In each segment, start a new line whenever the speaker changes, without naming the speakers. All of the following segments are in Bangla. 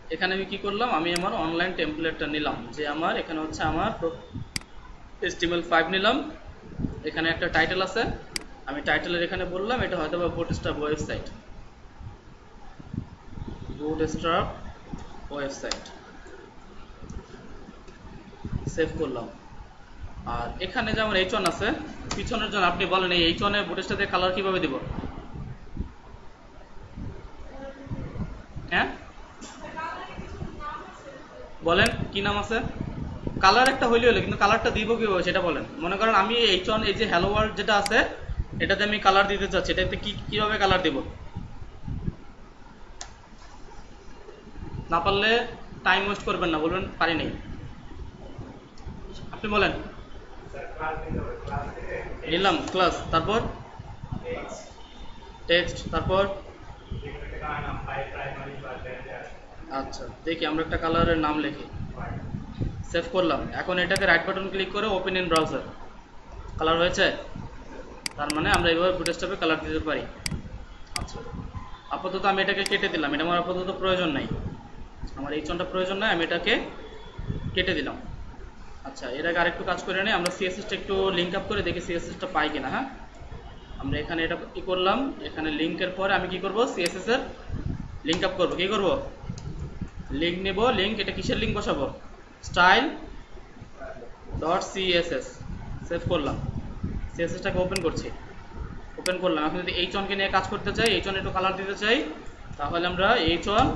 এখানে আমি কি করলাম, আমি আমার অনলাইন টেমপ্লেটটা নিলাম, যে আমার এখানে হচ্ছে আমার HTML5 নিলাম। এখানে একটা টাইটেল আছে, আমি টাইটেলের এখানে বললাম এটা হয়তো বা bootstrap website, bootstrap website save করলাম। আর এখানে যে আমার H1 আছে পিছনের জন্য, আপনি বলেন এই H1 এর বুটস্ট্র্যাপ দিয়ে কালার কিভাবে দিব? হ্যাঁ বলেন কি নাম আছে? কালার একটা হইলে হলো, কিন্তু কালারটা দিব কিভাবে সেটা বলেন। মনে করেন আমি H1 এই যে হ্যালো ওয়ার্ল্ড যেটা আছে এটাতে আমি কালার দিতে চাচ্ছি, এটাতে কিভাবে কালার দিব? না পারলে টাইম ওয়েস্ট করবেন না, বলবেন পারি নাই। আপনি বলেন। নিলাম ক্লাস, তারপর টেক্সট, তারপর আচ্ছা দেখি আমরা একটা কালারের নাম লিখি, সেভ করলাম। এখন এটাকে রাইট বাটন ক্লিক করে ওপেন ইন ব্রাউজার, কালার হয়েছে। তার মানে আমরা এইভাবে বুটস্ট্র্যাপে কালার দিতে পারি। আচ্ছা আপাতত আমি এটাকে কেটে দিলাম, এটা আমার আপাতত প্রয়োজন নাই, আমার এই চনটা প্রয়োজন নাই, আমি এটাকে কেটে দিলাম। আচ্ছা এর আগে আরেকটু কাজ করে নিই, আমরা সিএসএসটা একটু লিঙ্ক আপ করে দেখি সিএসএসটা পাই কিনা। হ্যাঁ আমরা এখানে এটা কি করলাম, এখানে লিঙ্কের পরে আমি কি করব, সিএসএস এর লিঙ্ক আপ করব। কি করব, লিঙ্ক নেব, লিঙ্ক এটা কিসের লিঙ্ক বসাবো, স্টাইল ডট সিএসএস, সেভ করলাম। সিএসএসটাকে ওপেন করছি, ওপেন করলাম। এখন যদি H1 কে নিয়ে কাজ করতে চাই, H1 একটু কালার দিতে চাই, তাহলে আমরা H1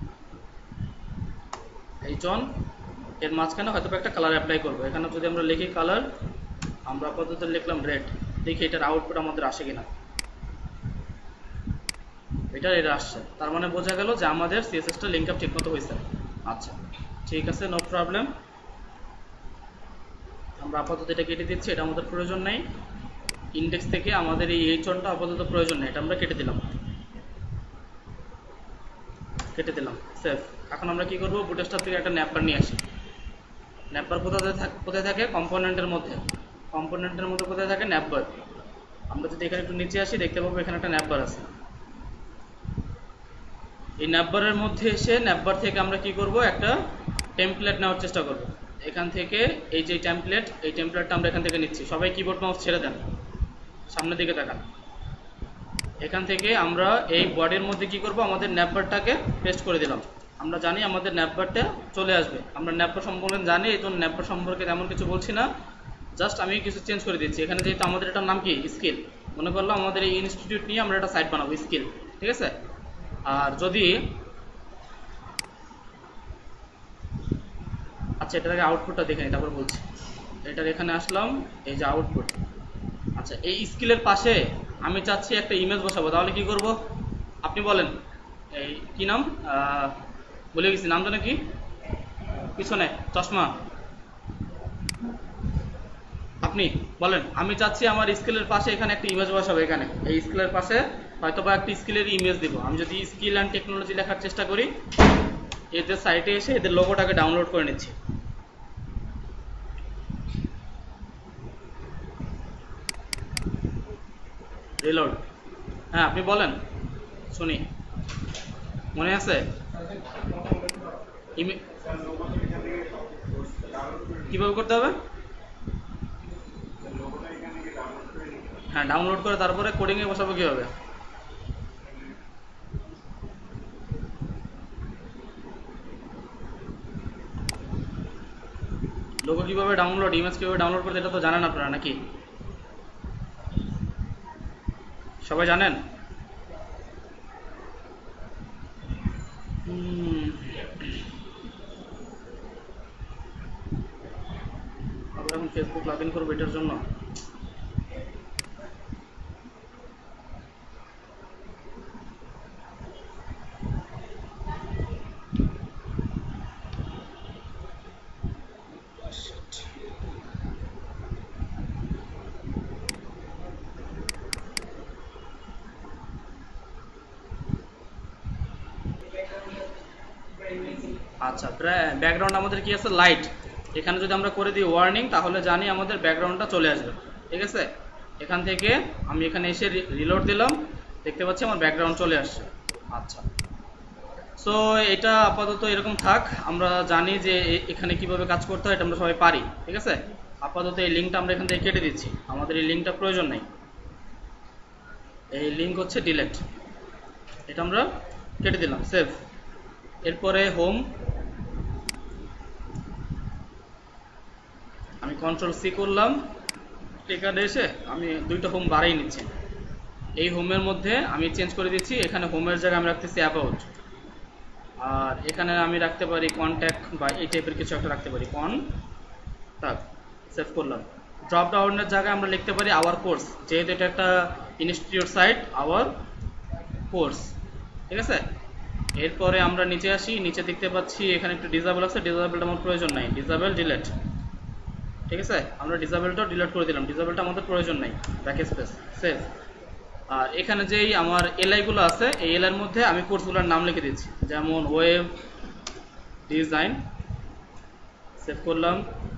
এর মাঝখানে হয়তো একটা কালার অ্যাপ্লাই করবো। এখানে যদি আমরা লিখি কালার, আমরা আপাতত লিখলাম রেড, দেখি এটার আউটপুট আমাদের আসে কিনা। এটা আসছে, তার মানে বোঝা গেল যে আমাদের সিএসএসটা লিঙ্ক আপ ঠিকমতো হয়েছে। আচ্ছা ঠিক আছে, নো প্রবলেম। আমরা আপাতত এটা কেটে দিচ্ছি, এটা আমাদের প্রয়োজন নেই। ইন্ডেক্স থেকে আমাদের এই H1টা আপাতত প্রয়োজন নেই, এটা আমরা কেটে দিলাম, কেটে দিলাম, সেভ। এখন আমরা কি করব, বুটস্ট্র্যাপ থেকে একটা ন্যাপবার নিয়ে আসি। ন্যাপবার কোথায় থাকে, কম্পোনেন্টের মধ্যে। কম্পোনেন্টের মধ্যে কোথায় থাকে, ন্যাপবার। আমরা যদি এখানে একটু নিচে আসি দেখতে পাবো এখানে একটা ন্যাপবার আছে। এই ন্যাপবারের মধ্যে এসে ন্যাপবার থেকে আমরা কি করব, একটা টেমপ্লেট নেওয়ার চেষ্টা করব। এখান থেকে এই যে টেমপ্লেট, এই টেমপ্লেটটা আমরা এখান থেকে নিচ্ছি। সবাই কিবোর্ড মাউস ছেড়ে দেন, সামনের দিকে তাকান। এখান থেকে আমরা এই বডির মধ্যে কি করব, আমাদের ন্যাপবারটাকে পেস্ট করে দিলাম। আমরা জানি আমাদের ন্যাপবারটা চলে আসবে, আমরা ন্যাপবার সম্পর্কে জানি, এই জন্য ন্যাপবার সম্পর্কে তেমন কিছু বলছি না, জাস্ট আমি কিছু চেঞ্জ করে দিচ্ছি। এখানে যেহেতু আমাদের এটার নাম কি, স্কিল, মনে করলাম আমাদের এই ইনস্টিটিউট নিয়ে আমরা একটা সাইট বানাবো, স্কিল, ঠিক আছে। আর যদি আচ্ছা এটার আগে আউটপুটটা দেখে নিই তারপর বলছি। এটার এখানে আসলাম, এই যে আউটপুট। আচ্ছা এই স্কিলের পাশে আমি চাচ্ছি একটা ইমেজ বসাবো, তাহলে কি করব আপনি বলেন। এই কি নাম, বলে গেছি নামটা নাকি, পিছনে চশমা, আপনি বলেন। আমি চাচ্ছি আমার স্কিলের পাশে এখানে একটা ইমেজ বসাবো, এখানে এই স্কিলের পাশে হয়তো বা একটা স্কিলের ইমেজ দিব। আমি যদি স্কিল অ্যান্ড টেকনোলজি লেখার চেষ্টা করি, এদের সাইটে এসে এদের লোগোটাকে ডাউনলোড করে নিচ্ছি। রিলোড, হ্যাঁ আপনি বলেন শুনি, মনে আছে? কিভাবে করতে হবে? হ্যাঁ ডাউনলোড করে তারপরে কোডিংয়ে বসাবো কিভাবে? লোগো কিভাবে ডাউনলোড, ইমেজ কিভাবে ডাউনলোড করতে, এটা তো জানেন আপনারা নাকি? সবাই জানেন? আমরা এখন ফেসবুক লগ ইন করবো এটার জন্য। আচ্ছা ব্যাকগ্রাউন্ড আমাদের কি আছে, লাইট। এখানে যদি আমরা করে দিই ওয়ার্নিং, তাহলে জানি আমাদের ব্যাকগ্রাউন্ডটা চলে আসবে, ঠিক আছে। এখান থেকে আমি এখানে এসে রিলোড দিলাম, দেখতে পাচ্ছি আমার ব্যাকগ্রাউন্ড চলে আসছে। আচ্ছা সো এটা আপাতত এরকম থাক, আমরা জানি যে এখানে কিভাবে কাজ করতে হয়, এটা আমরা সবাই পারি, ঠিক আছে। আপাতত এই লিঙ্কটা আমরা এখান থেকে কেটে দিচ্ছি, আমাদের এই লিঙ্কটা প্রয়োজন নেই। এই লিঙ্ক হচ্ছে ডিলেট, এটা আমরা কেটে দিলাম, সেভ। এরপরে হোম, আমি কন্ট্রোল সি করলাম, এখানে এসে আমি দুইটা হোম বাড়াই নিচ্ছি। এই হোমের মধ্যে আমি চেঞ্জ করে দিচ্ছি, এখানে হোমের জায়গায় আমি রাখতেছি অ্যাবাউট, আর এখানে আমি রাখতে পারি কন্ট্যাক্ট বা এই টাইপের কিছু একটা রাখতে পারি, কন্ট্যাক্ট। সেভ করলাম। ড্রপ ডাউনের জায়গায় আমরা লিখতে পারি আওয়ার কোর্স, যেহেতু এটা একটা ইনস্টিটিউট সাইট, আওয়ার কোর্স, ঠিক আছে। এরপরে আমরা নিচে আসি, নিচে দেখতে পাচ্ছি এখানে একটু ডিসেবল আছে, ডিসেবলটা আমার প্রয়োজন নাই, ডিসেবল ডিলেট, ঠিক আছে। আমরা ডিসেবলটাও ডিলিট করে দিলাম, ডিসেবলটা আমাদের প্রয়োজন নাই, ব্যাক স্পেস, সেভ। আর এখানে যেই আমার এলআই গুলো আছে, এই এলআইয়ের মধ্যে আমি কোর্সগুলোর নাম লিখে দিচ্ছি, যেমন ওয়েব ডিজাইন, সেভ করলাম।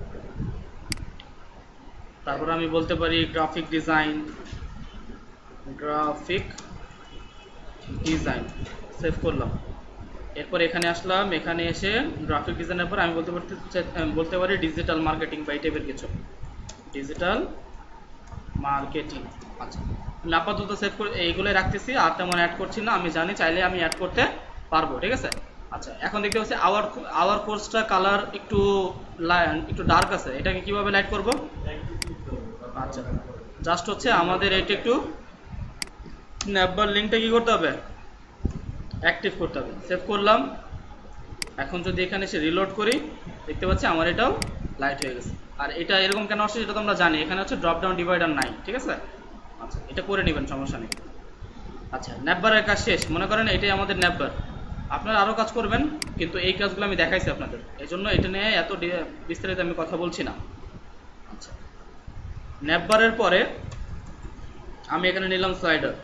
তারপর আমি বলতে পারি graphic design, graphic design, save করলাম। এরপর এখানে আসলাম, এখানে এসে গ্রাফিক ডিজাইনের পর আমি বলতে পারি ডিজিটাল মার্কেটিং বা এই টাইপের কিছু, ডিজিটাল মার্কেটিং। আচ্ছা, আমি আপাতত সেভ করে এইগুলোই রাখতেছি, আর তেমন অ্যাড করছি না, আমি জানি চাইলে আমি অ্যাড করতে পারবো, ঠিক আছে। আচ্ছা, এখন দেখতে পাচ্ছি আওয়ার কোর্সটা কালার একটু ডার্ক আছে, এটাকে কিভাবে লাইট করব? আচ্ছা, জাস্ট হচ্ছে আমাদের এটা একটু নেভার লিঙ্কটা কি করতে হবে, অ্যাক্টিভ করতে হবে। সেভ করলাম। এখন যদি এখানে এসে রিলোড করি, দেখতে পাচ্ছি আমার এটাও লাইট হয়ে গেছে। আর এটা এরকম কেন আসছে সেটা তো আমরা জানি, এখানে হচ্ছে ড্রপ ডাউন ডিভাইডার নাই, ঠিক আছে। আচ্ছা, এটা করে নেবেন, সমস্যা নেই। আচ্ছা, ন্যাপবারের কাজ শেষ, মনে করেন এটাই আমাদের ন্যাপবার। আপনারা আরও কাজ করবেন, কিন্তু এই কাজগুলো আমি দেখাইছি আপনাদের, এই জন্য এটা নিয়ে এত বিস্তারিত আমি কথা বলছি না। আচ্ছা, ন্যাপবারের পরে আমি এখানে নিলাম স্লাইডার।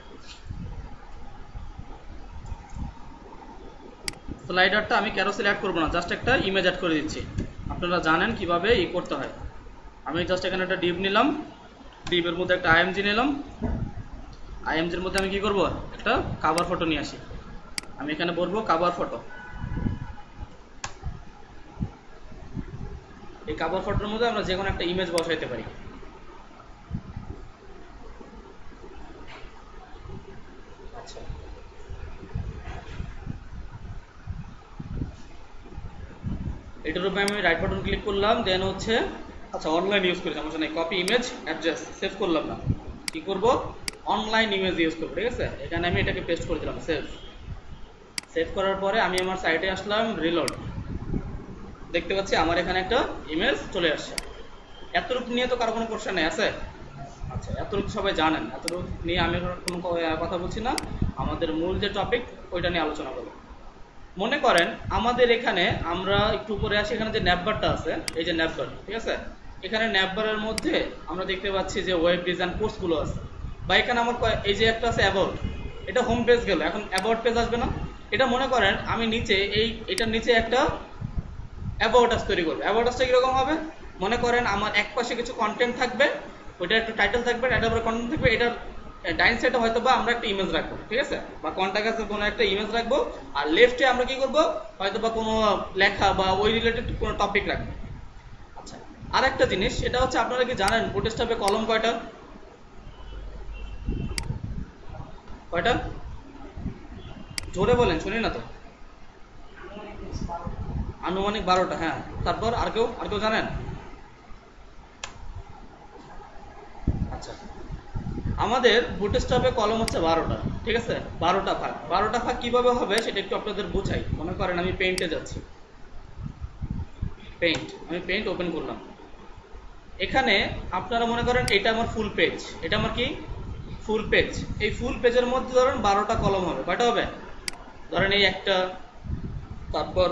স্লাইডারটা আমি ক্যারোসেল অ্যাড করবো না, জাস্ট একটা ইমেজ অ্যাড করে দিচ্ছি, আপনারা জানেন কিভাবে করতে হয়। আমি জাস্ট এখানে একটা ডিভ নিলাম, ডিভের মধ্যে একটা আইএমজি নিলাম, আইএমজির মধ্যে আমি কি করব, একটা কাভার ফটো নিয়ে আসি। আমি এখানে বলবো কাভার ফটো। এই কাভার ফটোর মধ্যে আমরা যে কোনো একটা ইমেজ বসাইতে পারি। আচ্ছা, এটার উপরে আমি রাইট বাটন ক্লিক করলাম, দেন হচ্ছে আচ্ছা অনলাইন ইউজ করি, সমস্যা নেই, কপি ইমেজ অ্যাড্রেস, সেভ করলাম না, কি করব, অনলাইন ইমেজ ইউজ করবো, ঠিক আছে। এখানে আমি এটাকে পেস্ট করে দিলাম, সেভ। সেভ করার পরে আমি আমার সাইটে আসলাম, রিলোড, দেখতে পাচ্ছি আমার এখানে একটা ইমেজ চলে আসছে। এতটুকু নিয়ে তো কারো কোনো কোশ্চেন নেই আছে? আচ্ছা, এতটুকু সবাই জানেন, এতটুকু নিয়ে আমি কোনো কথা বলছি না, আমাদের মূল যে টপিক ওইটা নিয়ে আলোচনা করবো। মনে করেন আমাদের এখানে আমরা একটু উপরে আসি, এখানে যে ন্যাপবারটা আছে, এই যে ন্যাপবার, ঠিক আছে। এখানে ন্যাপবারের মধ্যে আমরা দেখতে পাচ্ছি যে ওয়েব ডিজাইন কোর্সগুলো আছে, বা এখানে আমার এই যে একটা আছে অ্যাবাউট, এটা হোম পেজ গেল, এখন অ্যাবাউট পেজ আসবে না। এটা মনে করেন আমি নিচে এটার নিচে একটা অ্যাবাউট আস তৈরি করবো। অ্যাবাউট আসটা কিরকম হবে, মনে করেন আমার এক পাশে কিছু কন্টেন্ট থাকবে, ওইটা একটা টাইটেল থাকবে, টাইটেল পরে কন্টেন্ট থাকবে, এটার ডাইন সাইডে হয়তো বা আমরা একটা ইমেজ রাখবো, ঠিক আছে, বা কন্ট্যাক্টে কোনো একটা ইমেজ রাখবো, আর লেফটে আমরা কি করবো, হয়তো বা কোনো লেখা বা ওই রিলেটেড কোনো টপিক রাখবো। আচ্ছা, আর একটা জিনিস, সেটা হচ্ছে আপনারা কি জানেন বুটস্ট্র্যাপে কলম কয়টা? কয়টা জোরে বলেন, শুনি না তো। আনুমানিক 12টা, হ্যাঁ। তারপর আর কেউ জানেন? আচ্ছা, আমাদের বুটস্ট্র্যাপে কলম হচ্ছে 12টা, ঠিক আছে, 12টা ভাগ। 12টা ভাগ কিভাবে হবে সেটা একটু আপনাদের বুঝাই। মনে করেন আমি পেইন্টে যাচ্ছি, আমি পেইন্ট ওপেন করলাম। এখানে আপনারা মনে করেন এটা আমার ফুল পেজ, এটা আমার কি ফুল পেজ। এই ফুল পেজের মধ্যে ধরেন 12টা কলম হবে, কয়টা হবে, ধরেন এই একটা, তারপর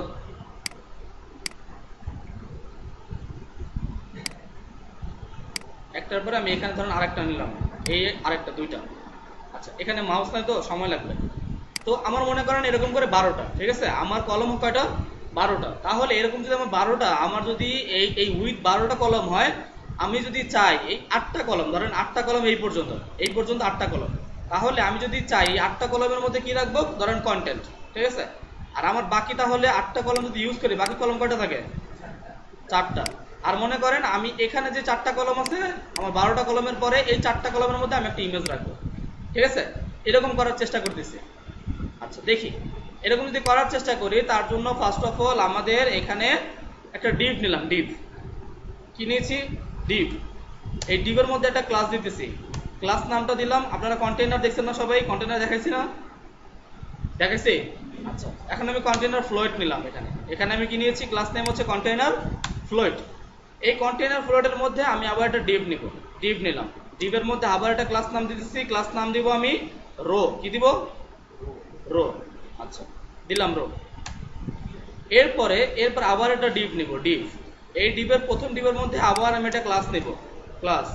একটার পরে আমি এখানে ধরেন আরেকটা নিলাম, এই আরেকটা, দুইটা। আচ্ছা, এখানে মাউস নাই তো সময় লাগবে, তো আমার মনে করেন এরকম করে 12টা, ঠিক আছে, আমার কলম কয়টা, 12টা। তাহলে এরকম যদি আমার 12টা, আমার যদি এই উইথ 12টা কলম হয়, আমি যদি চাই এই 8টা কলম, ধরেন 8টা কলম এই পর্যন্ত 8টা কলম, তাহলে আমি যদি চাই 8টা কলমের মধ্যে কি রাখবো, ধরেন কন্টেন্ট, ঠিক আছে, আর আমার বাকি তাহলে 8টা কলম যদি ইউজ করি, বাকি কলম কয়টা থাকে? 4টা। আর মনে করেন আমি এখানে যে 4টা কলম আছে, আমার 12টা কলমের পরে এই 4টা কলমের মধ্যে আমি একটা ইমেজ রাখবো, ঠিক আছে? এরকম করার চেষ্টা করতেছি। আচ্ছা দেখি, এরকম যদি করার চেষ্টা করি, তার জন্য ফার্স্ট অফ অল আমাদের এখানে একটা ডিভ নিলাম। ডিভ কি নিয়েছি? ডিভ। এই ডিভের মধ্যে একটা ক্লাস দিতেছি, ক্লাস নামটা দিলাম। আপনারা কন্টেইনার দেখছেন না সবাই? কন্টেইনার দেখাইছি না? দেখাইছি। আচ্ছা, এখন আমি কন্টেইনার ফ্লোট নিলাম। এখানে আমি কি নিয়েছি? ক্লাস নেম হচ্ছে কন্টেইনার ফ্লোট। এই কন্টেইনার ফ্লোটের মধ্যে আমি আবার একটা ডিভ নিব। ডিভ নিলাম, ডিভের মধ্যে আবার একটা ক্লাস নাম দিতেছি। ক্লাস নাম দিব আমি রো। কি দিব? রো। আচ্ছা, দিলাম রো। এরপর আবার একটা ডিভ নিব, ডিভ। এই ডিভের প্রথম ডিভের মধ্যে আবার আমি একটা ক্লাস নিব, ক্লাস।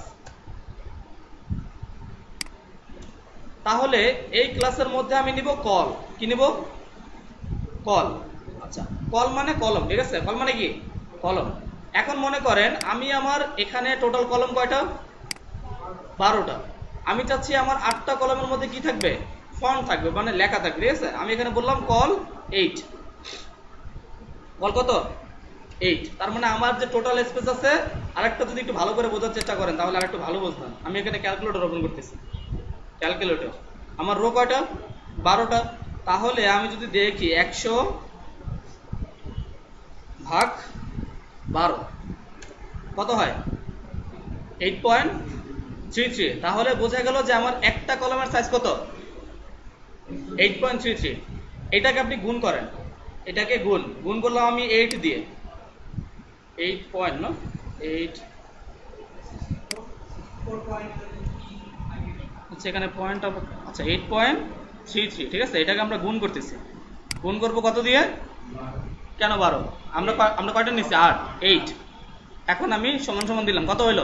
তাহলে এই ক্লাসের মধ্যে আমি নিব কল। কি নিব? কল। আচ্ছা, কল মানে কলম, ঠিক আছে? কল মানে কি? কলম। এখন মনে করেন আমি আমার এখানে টোটাল কলম কয়টা? 12টা। আমি চাচ্ছি আমার 8টা কলমের মধ্যে কি থাকবে? ফন্ট থাকবে, মানে লেখা থাকবে, ঠিক আছে? আমি এখানে বললাম কল 8। কল কত? 8। তার মানে আমার যে টোটাল স্পেস আছে, আরেকটা যদি একটু ভালো করে বোঝার চেষ্টা করেন তাহলে আরেকটু ভালো বুঝবেন। আমি এখানে ক্যালকুলেটর ওপেন করতেছি। ক্যালকুলেটর, আমার রো কয়টা? 12টা। তাহলে আমি যদি দেখি 100 ভাগ 12 কত হয়? 8.33। তাহলে বোঝা গেল যে আমার একটা কলমের সাইজ কত? 8.33। এটাকে আপনি গুণ করেন, এটাকে গুণ করলাম আমি 8 দিয়ে। 8 পয়েন্ট না, 8 আচ্ছা এখানে পয়েন্ট। আচ্ছা 8.33, ঠিক আছে? এটাকে আমরা গুণ করতেছি। গুণ করব কত দিয়ে? কেন 12? আমরা কয়টা নিচ্ছি? 8। 8। এখন আমি সমান সমান দিলাম, কত হইলো?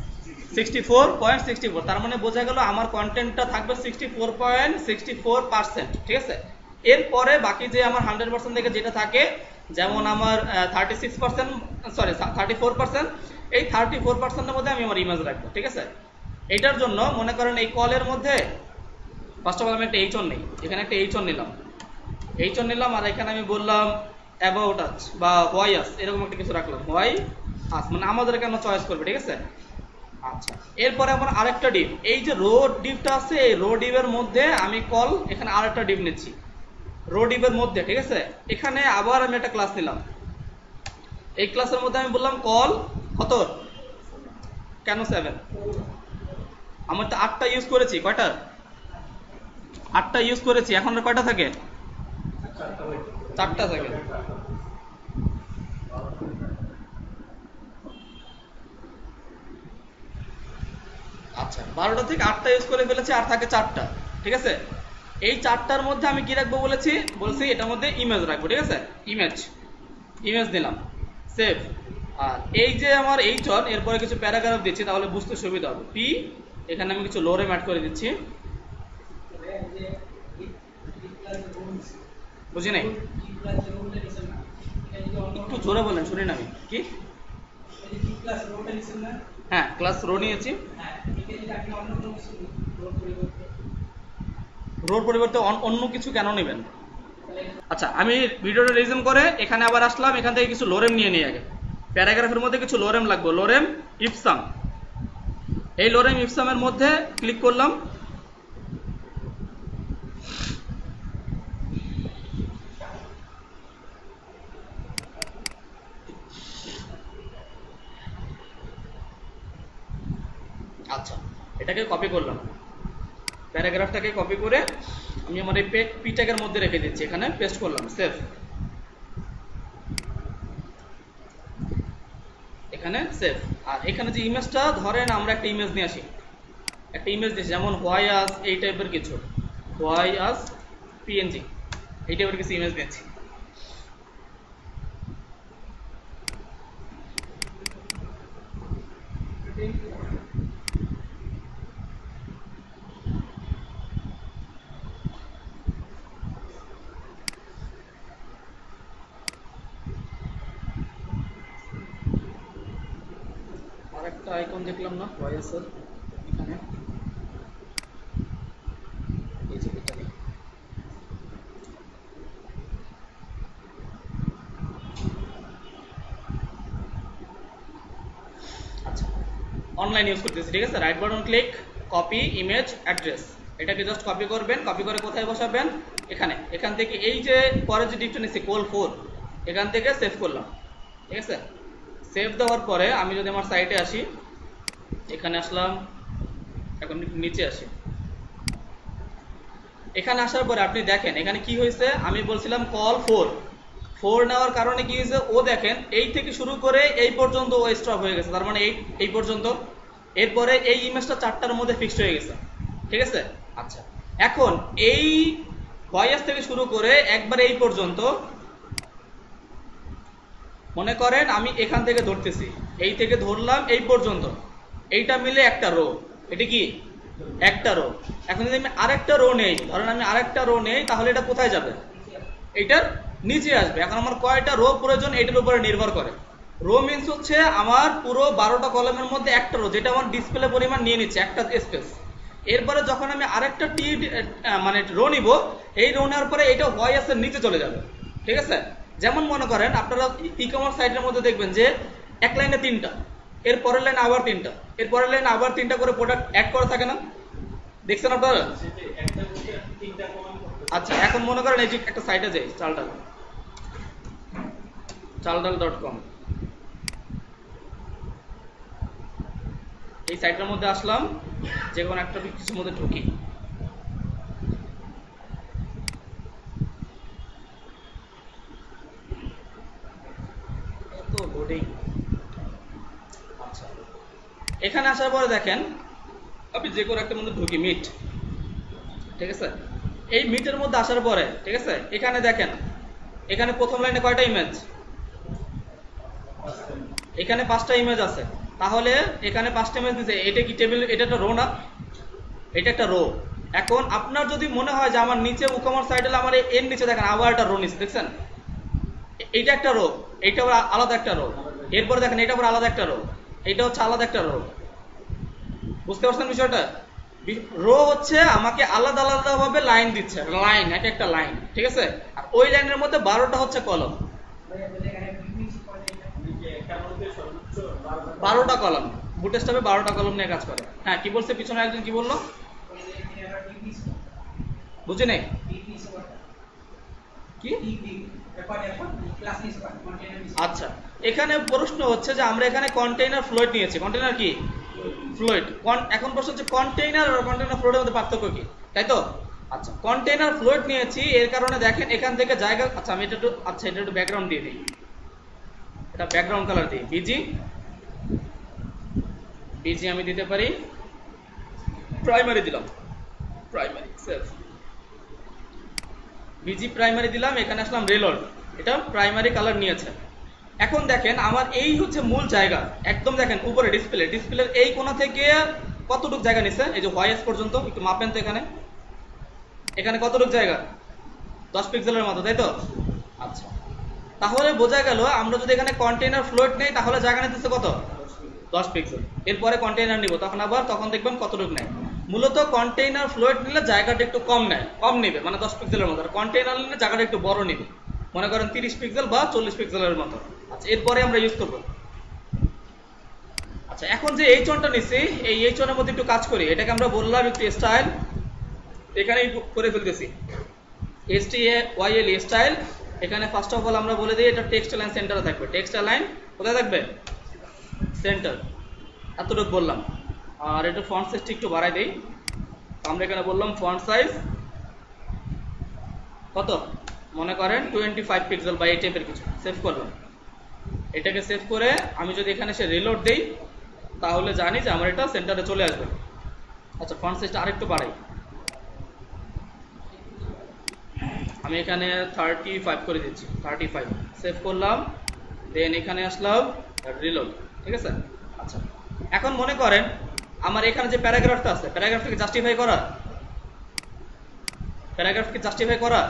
64.64। তার মানে বোঝা গেল আমার কন্টেন্টটা থাকবে 64.64%, ঠিক আছে? এরপরে বাকি যে আমার 100% থেকে যেটা থাকে, যেমন আমার 36%, সরি 34%, এই 34%-এর মধ্যে আমি আমার ইমেজ রাখবো, ঠিক আছে? এটার জন্য মনে করেন এই কলের মধ্যে ফার্স্ট অফ অল আমি একটা এইচ অন নেই। এখানে একটা এইচ অন নিলাম, আর এখানে আমি বললাম অ্যাবাউট আস বা হোয়াই আস, এরকম একটা কিছু রাখলাম। হোয়াই আস মানে আমাদের কেন চয়েস করবে, ঠিক আছে? আচ্ছা, এরপরে আমার আরেকটা ডিভ, এই যে রো ডিভটা আছে, এই রো ডিভের মধ্যে আমি কল, এখানে আরেকটা ডিভ নিচ্ছি রো ডিভের মধ্যে, ঠিক আছে? এখানে আবার আমি একটা ক্লাস নিলাম। এই ক্লাসের মধ্যে আমি বললাম কল কত? কেন 7? আমার তো 8টা ইউজ করেছি। কয়টা? 8টা ইউজ করেছি। এখন কয়টা থাকে? 4টা থাকে। আচ্ছা, 12টা থেকে 8টা ইউজ করে ফেলেছি, আর থাকে 4টা, ঠিক আছে? এই 4টার মধ্যে আমি কি রাখবো বলেছি? এটার মধ্যে ইমেজ রাখবো, ঠিক আছে? ইমেজ দিলাম, সেভ। আর এই যে আমার এইচ অন, এরপরে কিছু প্যারাগ্রাফ দিচ্ছি তাহলে বুঝতে সুবিধা হবে। পি, এখানে আমি কিছু লোরেম অ্যাড করে দিচ্ছি। বুঝি নাই? একটু জোরে বলেন, শুনি না আমি। কি? হ্যাঁ, ক্লাস রো নিয়েছি। রোর পরিবর্তে অন্য কিছু কেন নেবেন? আচ্ছা, আমি ভিডিওটা রিজুম করে এখানে আবার আসলাম। এখান থেকে কিছু লোরেম নিয়ে নিই আগে। প্যারাগ্রাফের মধ্যে কিছু লোরেম লাগবে, লোরেম ইপসাম। এই লোরেম ইপসামের মধ্যে ক্লিক করলাম। আচ্ছা, এটাকে কপি করলাম, প্যারাগ্রাফটাকে কপি করে আমি আমার এই পি ট্যাগের মধ্যে রেখে দিচ্ছি। এখানে পেস্ট করলাম, সেভ। এখানে সেভ। আর এখানে যে ইমেজটা, ধরেন আমরা একটা ইমেজ নিয়ে আসি, একটা ইমেজ দিয়েছি, যেমন হোয়াই আস, এই টাইপের কিছু, হোয়াই আস পিএনজি, এই টাইপের কিছু ইমেজ দিয়েছি। আরেকটা আইকন দেখলাম না হোয়াই আস এর, এখানে এই যে এটা অনলাইন ইউজ করতেছি, ঠিক আছে। Right button click, copy image address, এটাকে জাস্ট কপি করবেন, কপি করে কোথায় বসাবেন, এখানে। এখান থেকে এই যে পরে যে ডিপটা নিচ্ছি কোল 4, এখান থেকে সেভ করলাম, ঠিক আছে। সেভ দেওয়ার পরে আমি যদি আমার সাইটে আসি, এখানে আসলাম, এখন নিচে আসি। এখানে আসার পরে আপনি দেখেন এখানে কি হয়েছে, আমি বলছিলাম কল 4 নেওয়ার কারণে কি হয়েছে, ও দেখেন এই থেকে শুরু করে এই পর্যন্ত ও স্টপ হয়ে গেছে, তার মানে এই পর্যন্ত। এরপরে এই ইমেজটা 4টার মধ্যে ফিক্সড হয়ে গেছে, ঠিক আছে। আচ্ছা, এখন এই ভয়েস থেকে শুরু করে একবার এই পর্যন্ত, মনে করেন আমি এখান থেকে ধরতেছি, এই থেকে ধরলাম এই পর্যন্ত, এইটা মিলে একটা রো, এটা কি একটা রো। এখন যদি আমি আরেকটা রো নেই, ধরেন আমি আরেকটা রো নেই, তাহলে এটা কোথায় যাবে, এটার নিচে আসবে। এখন আমার কয়টা রো প্রয়োজন এটার উপরে নির্ভর করে। রো মিন্স হচ্ছে আমার পুরো 12টা কলামের মধ্যে একটা রো, যেটা আমার ডিসপ্লে পরিমাণ নিয়ে নিচ্ছে একটা স্পেস। এরপরে যখন আমি আরেকটা মানে রো নিব, এই রো নেওয়ার পরে এটা ভয়েসের নিচে চলে যাবে, ঠিক আছে। যেমন মনে করেন আপনারা ই কমার্স সাইটের মধ্যে দেখবেন যে এক লাইনে 3টা, এর পরের লাইনে আবার 3টা, এর পরের লাইনে আবার 3টা করে প্রোডাক্ট অ্যাড করা থাকে না, দেখছেন আপনারা? আচ্ছা, এখন মনে করেন এই যে একটা সাইটে যাই, চালডাল.com, এই সাইটের মধ্যে আসলাম, যে কোনো একটা কিছুর মধ্যে ঢুকি। তো লোডিং। আচ্ছা, এখানে আসার পরে দেখেন আপনি যে কোনো একটা মধ্যে ঢুকি, মিট, ঠিক আছে। এই মিটের মধ্যে আসার পরে, ঠিক আছে, এখানে দেখেন এখানে প্রথম লাইনে কয়টা ইমেজ, এখানে 5টা ইমেজ আছে। তাহলে এখানে 5টা ইমেজ দিছে, এটা কি টেবিল, এটা একটা রো না, এটা একটা রো। এখন আপনার যদি মনে হয় যে আমার নিচে উকমার সাইডে আমার এর নিচে দেখেন আবার একটা রো নিচে, দেখছেন এইটা একটা রো, এইটা আবার আলাদা একটা রো, এরপরে দেখেন এটা আবার আলাদা একটা রো, এটা হচ্ছে আলাদা একটা রো। বুঝতে পারছেন বিষয়টা? রো হচ্ছে আমাকে আলাদা আলাদা ভাবে লাইন দিচ্ছে, লাইন, এটা একটা লাইন, ঠিক আছে। আর ওই লাইনের মধ্যে 12টা হচ্ছে কলম, 12টা কলম, বুটস্ট্র্যাপে 12টা কলম নিয়ে কাজ করে। হ্যাঁ, কি বলছে পিছনে একজন, কি বললো বুঝি নাই কি? আচ্ছা, এখানে প্রশ্ন হচ্ছে যে আমরা এখানে কন্টেইনার ফ্লোট নিয়েছি, কন্টেইনার কি ফ্লোট। এখন প্রশ্ন হচ্ছে কন্টেইনার আর কন্টেইনার ফ্লোটের মধ্যে পার্থক্য কি, তাই তো? আচ্ছা, কন্টেইনার ফ্লোট নিয়েছি এর কারণে দেখেন এখান থেকে জায়গা, আচ্ছা আমি এটা একটু, আচ্ছা এটা একটু ব্যাকগ্রাউন্ড দিয়ে দিই, এটা ব্যাকগ্রাউন্ড কালার দিই, বিজি আমি দিতে পারি, প্রাইমারি দিলাম, প্রাইমারি সেভ, বিজি প্রাইমারি দিলাম, এখানে আসলাম রিলোড, এটা প্রাইমারি কালার নিয়েছে। এখন দেখেন আমার এই হচ্ছে মূল জায়গা, একদম দেখেন উপরে ডিসপ্লের এই কোণা থেকে কতটুকু জায়গা নিছে, এই যে ভয়েস পর্যন্ত একটু মাপেন তো, এখানে কতটুকু জায়গা, 10 পিক্সেলের মতো, তাই তো? আচ্ছা, তাহলে বোঝা গেল আমরা যদি এখানে কন্টেইনার ফ্লোট নেই তাহলে জায়গা নিতেছে কত, 10 পিক্সেল। এরপরে কন্টেইনার নিব, তখন দেখবেন কতটুকু নেয়। মূলত কন্টেইনার ফ্লোট নিলে জায়গাটা একটু কম নেবে, মানে 10 পিক্সেলের মতো। আর কন্টেইনার নিলে জায়গাটা একটু বড় নেবে, মনে করেন 30 পিক্সেল বা 40 পিক্সেলের মতো। আচ্ছা, এরপরে আমরা ইউজ করব। আচ্ছা, এখন যে H1টা নিছি, এই H1 এর মধ্যে একটু কাজ করি। এটাকে আমরা বললাম একটু স্টাইল, এখানে করে ফেলতেছি STYL স্টাইল। এখানে ফার্স্ট অফ অল আমরা বলে দিই এটা টেক্সট লাইন সেন্টারে থাকবে। টেক্সট লাইন কোথায় থাকবে, সেন্টার, এতটুকু বললাম। আর এটা ফন্ট সাইজটা একটু বাড়াই দেই, আমরা এখানে বললাম ফন্ট সাইজ কত, মনে করেন 25 পিক্সেল বা এই টাইপের কিছু। সেভ করলাম, এটাকে সেভ করে আমি যদি এখানে এসে রিলোড দেই তাহলে জানি যে আমার এটা সেন্টারে চলে আসবে। আচ্ছা, ফন্ট সাইজটা আরেকটু বাড়াই, আমি এখানে 35 করে দিচ্ছি, 35। সেভ করলাম, দেন এখানে আসলাম রিলোড, ঠিক আছে। আচ্ছা, এখন মনে করেন আমার এখানে যে প্যারাগ্রাফটা আছে, প্যারাগ্রাফটাকে জাস্টিফাই করা,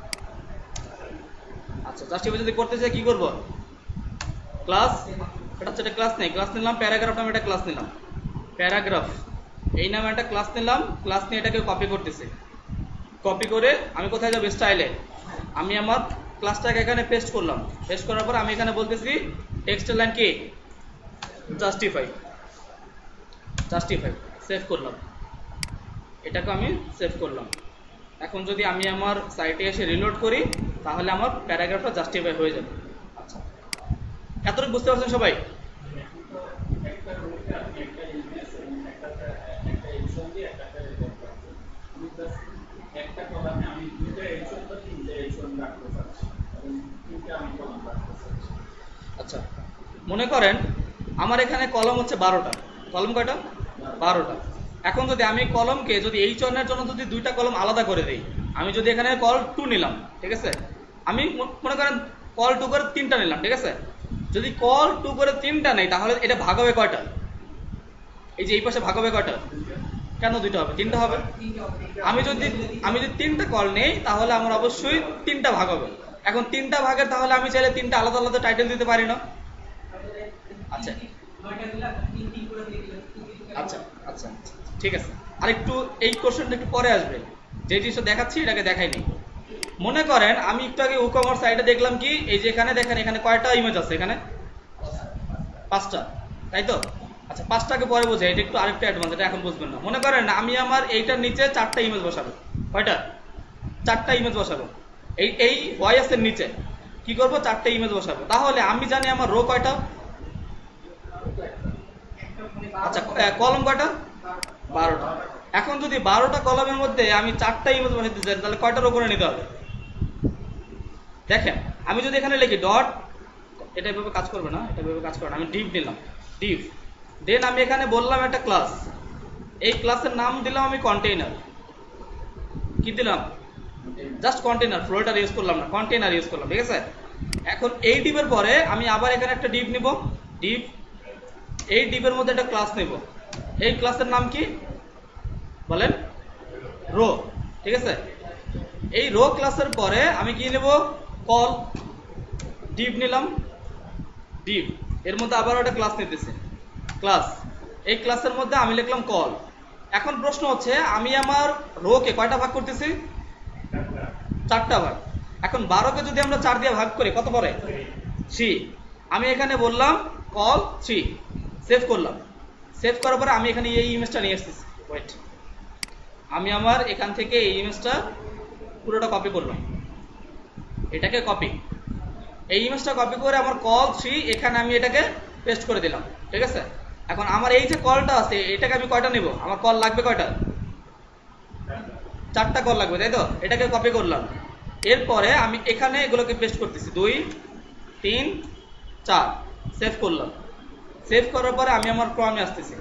আচ্ছা জাস্টিফাই যদি করতে চাই কি করব, ক্লাস, এটা হচ্ছে একটা ক্লাস নেই, ক্লাস নিলাম, প্যারাগ্রাফ নামে একটা ক্লাস নিলাম, প্যারাগ্রাফ এই নামে একটা ক্লাস নিলাম, ক্লাস নিয়ে এটাকে কপি করতেছি। কপি করে আমি কোথায় যাব, স্টাইলে, আমি আমার ক্লাসটাকে এখানে পেস্ট করলাম। পেস্ট করার পর আমি এখানে বলতেছি টেক্সট লাইন কি, জাস্টিফাই। জাস্টিফাই, সেভ করলাম, এটাকে আমি সেভ করলাম। এখন যদি আমি আমার সাইটে এসে রিলোড করি তাহলে আমার প্যারাগ্রাফটা জাস্টিফাই হয়ে যাবে। আচ্ছা, এতটুকু বুঝতে পারছেন সবাই? আচ্ছা, মনে করেন আমার এখানে কলম হচ্ছে 12টা, কলম কয়টা? 12টা। এখন যদি আমি কলমকে যদি এই চয়নের জন্য যদি 2টা কলম আলাদা করে দিই, আমি যদি এখানে কল 2 নিলাম, ঠিক আছে, আমি মনে করেন কল 2 করে 3টা নিলাম, ঠিক আছে, যদি কল 2 করে 3টা নেই তাহলে এটা ভাগ হবে কয়টা? এই যে এই পাশে ভাগ হবে কয়টা? কেন 2টা হবে? 3টা হবে। আমি যদি 3টা কল নেই তাহলে আমার অবশ্যই 3টা ভাগ হবে। এখন 3টা ভাগের তাহলে আমি চাইলে 3টা আলাদা আলাদা টাইটেল দিতে পারি না? আচ্ছা আচ্ছা আচ্ছা ঠিক আছে, আরেকটু এই কোশ্চেনটা একটু পরে আসবে, যে জিনিসটা দেখাচ্ছি এটাকে দেখাইনি। মনে করেন আমি একটু আগে ই-কমার্স সাইটে দেখলাম কি, এই যে এখানে দেখেন এখানে কয়টা ইমেজ আছে? এখানে 5টা, তাই তো? আচ্ছা, 5টাকে পরে বোঝাই, এটা একটু আরেকটু অ্যাডভান্স, এটা এখন বুঝবেন না। মনে করেন আমি আমার এইটার নিচে 4টা ইমেজ বসাবো। কয়টা? 4টা ইমেজ বসাবো। এই ওয়াইএস এর নিচে কি করব? 4টা ইমেজ বসাবো। তাহলে আমি জানি আমার রো কয়টা? আচ্ছা, কলম কয়টা? 12টা। এখন যদি 12টা কলমের মধ্যে আমি 4টা ইমেজ বসাতে চাই তাহলে কয়টা রো করে নিতে হবে? দেখেন আমি যদি এখানে লিখি ডট, এটা এভাবে কাজ করবে না, এটা এভাবে কাজ করবে না, আমি ডিভ নিলাম, ডিভ, দেন আমি এখানে বললাম একটা ক্লাস, এই ক্লাসের নাম দিলাম আমি কন্টেইনার। কি দিলাম? জাস্ট কন্টেইনার, ফ্লোটার ইউজ করলাম না, কন্টেইনার ইউজ করলাম, ঠিক আছে। এখন এই ডিভের পরে আমি আবার এখানে একটা ডিভ নিব, ডিভ, এই ডিভের মধ্যে একটা ক্লাস নেব, এই ক্লাসের নাম কি বলেন? রো, ঠিক আছে। এই রো ক্লাসের পরে আমি কি নেব? কল, ডিভ নিলাম, ডিভ, এর মধ্যে আবার একটা ক্লাস নিতেছে, ক্লাস, এই ক্লাসের মধ্যে আমি লিখলাম কল। এখন প্রশ্ন হচ্ছে আমি আমার রো কে কয়টা ভাগ করতেছি? 4টা ভাগ। এখন 12কে যদি আমরা 4 দিয়ে ভাগ করি কত পড়ে? 3। আমি এখানে বললাম কল 3, সেভ করলাম, সেভ করার পরে আমি এখানে এই ইমেজটা নিয়ে আসতেছি, ওয়েট, আমি আমার এখান থেকে এই ইমেজটা পুরোটা কপি করলাম, এটাকে কপি, এই ইমেজটা কপি করে আমার কল 3 এখানে আমি এটাকে পেস্ট করে দিলাম, ঠিক আছে। এখন আমার এই যে কলটা আছে এটাকে আমি কয়টা নেব? আমার কল লাগবে কয়টা? 4টা কল লাগবে, তাই তো? এটাকে কপি করলাম, এরপরে আমি এখানে এগুলোকে পেস্ট করতেছি, 2 3 4, সেভ করলাম, সেভ করার পরে আমি আমার ক্রমে আসতেছি,